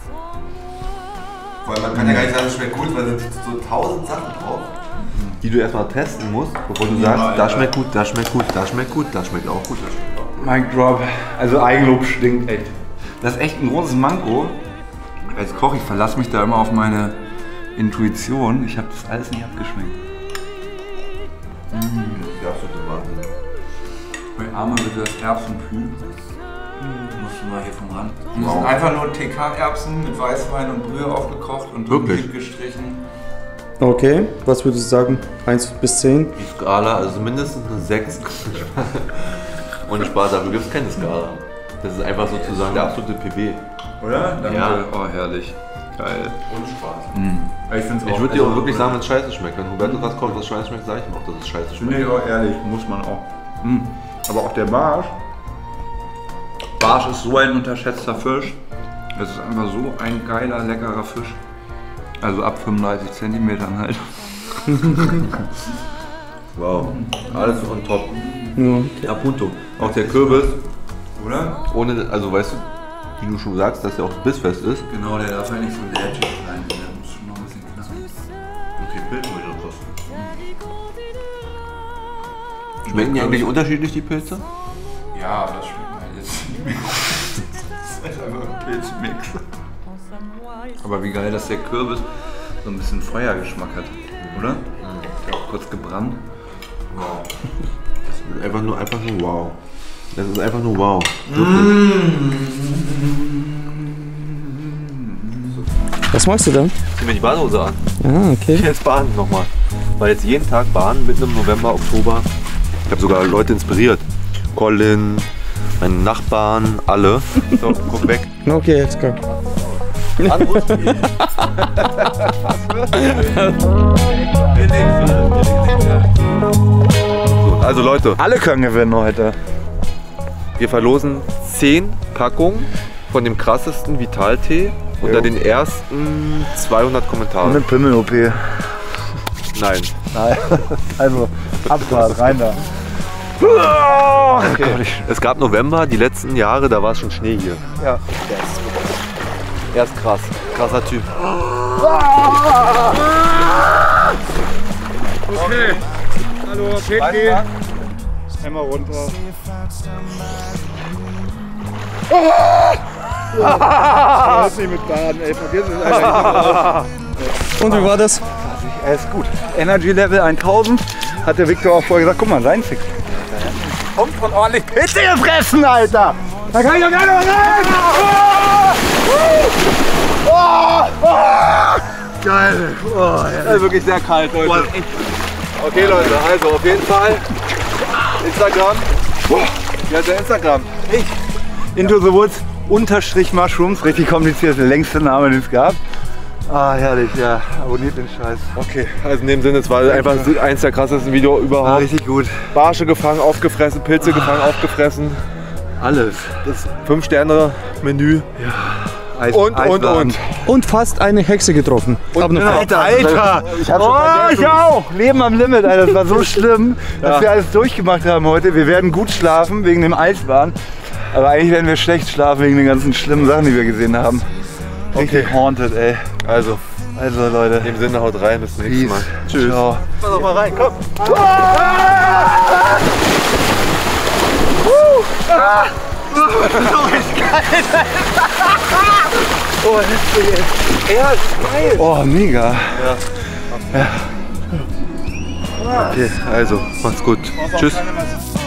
Vor allem, man kann ja gar nicht sagen, es schmeckt gut, weil da sind so 1000 Sachen drauf, die du erstmal testen musst, bevor du sagst, das schmeckt gut, das schmeckt gut, das schmeckt gut, das schmeckt auch gut, das schmeckt auch gut. Mic drop. Also Eigenlob stinkt echt. Das ist echt ein großes Manko. Als Koch, ich verlasse mich da immer auf meine Intuition. Ich habe das alles nicht abgeschmeckt. Das ist der absolute Wahnsinn. Bei Arme bitte das Erbsenpü. Musst du mal hier vom Rand. Das sind einfach nur TK-Erbsen mit Weißwein und Brühe aufgekocht und Wirklich? gestrichen. Okay, was würdest du sagen? 1 bis 10? Die Skala, also mindestens eine 6. Ohne Spaß, dafür gibt es keine Skala. Das ist einfach sozusagen der absolute PB. Oder? Danke. Ja. Oh, herrlich. Geil. Ohne Spaß. Ich Ich würde dir auch wirklich sagen, wenn es scheiße schmeckt. Wenn Huberto was kocht, was scheiße schmeckt, sage ich ihm auch, dass es scheiße schmeckt. Nee, auch ehrlich, muss man auch. Aber auch der Barsch. Barsch ist so ein unterschätzter Fisch. Das ist einfach so ein geiler, leckerer Fisch. Also ab 35 Zentimetern halt. Wow, alles on top. Ja. Punto. Auch der Kürbis, Oder? ohne, also weißt du, wie du schon sagst, dass der auch bissfest ist. Genau, der darf halt nicht so lätschig sein. Der muss schon noch ein bisschen knacken. Okay, Pilze will ich kosten. Schmecken die eigentlich unterschiedlich, die Pilze? Ja, das schmeckt halt jetzt nicht mehr. Das ist halt einfach ein Pilzmix. Aber wie geil, dass der Kürbis so ein bisschen Feuergeschmack hat, oder? Der auch kurz gebrannt. Wow. Das ist einfach nur wow. Das ist einfach nur wow. Was machst du da? Zieh mir die Badehose an. Ah, okay. Jetzt baden nochmal. Weil jetzt jeden Tag baden, mitten im November, Oktober. Ich habe sogar Leute inspiriert. Colin, meine Nachbarn, alle. So, guck weg. Okay, jetzt go. Also Leute, Alle können gewinnen heute. wir verlosen 10 Packungen von dem krassesten Vitaltee unter den ersten 200 Kommentaren. Eine Pimmel-OP. Nein. Nein. Also, Abfahrt, rein da. Okay. Es gab November, die letzten Jahre, da war es schon Schnee hier. Ja. Er ist krass. Krasser Typ. Okay. Hallo, Petri. Einmal runter. Das ist nicht mit Baden, ey. Vergiss es einfach. Und wie war das? Er ist gut. Energy Level 1000 hat der Victor auch vorher gesagt. Guck mal, sein Six. Kommt von ordentlich Pilze gefressen, Alter! Da kann ich doch gerne mal rein! Geil! Oh, Das ist wirklich sehr kalt, Leute. Okay, Leute, also auf jeden Fall Instagram. Wie heißt der Instagram? Into the Woods _ Mushrooms, richtig kompliziert, der längste Name, den es gab. Ah, herrlich, ja. Abonniert den Scheiß. Okay, also in dem Sinne, es war einfach eins der krassesten Videos War überhaupt. richtig gut. Barsche gefangen, aufgefressen, Pilze gefangen, aufgefressen. Alles. Das 5-Sterne-Menü. Und. Und fast eine Hexe getroffen. Alter! Ich auch! Leben am Limit, Alter. Das war so schlimm, dass wir alles durchgemacht haben heute. Wir werden gut schlafen wegen dem Eisbahn. Aber eigentlich werden wir schlecht schlafen wegen den ganzen schlimmen Sachen, die wir gesehen haben. Richtig haunted, ey. Also, Leute. in dem Sinne, haut rein, bis zum nächsten Mal. Tschüss. Ciao. Mach doch mal rein, komm. Oh, mega. Okay, also, macht's gut. Tschüss.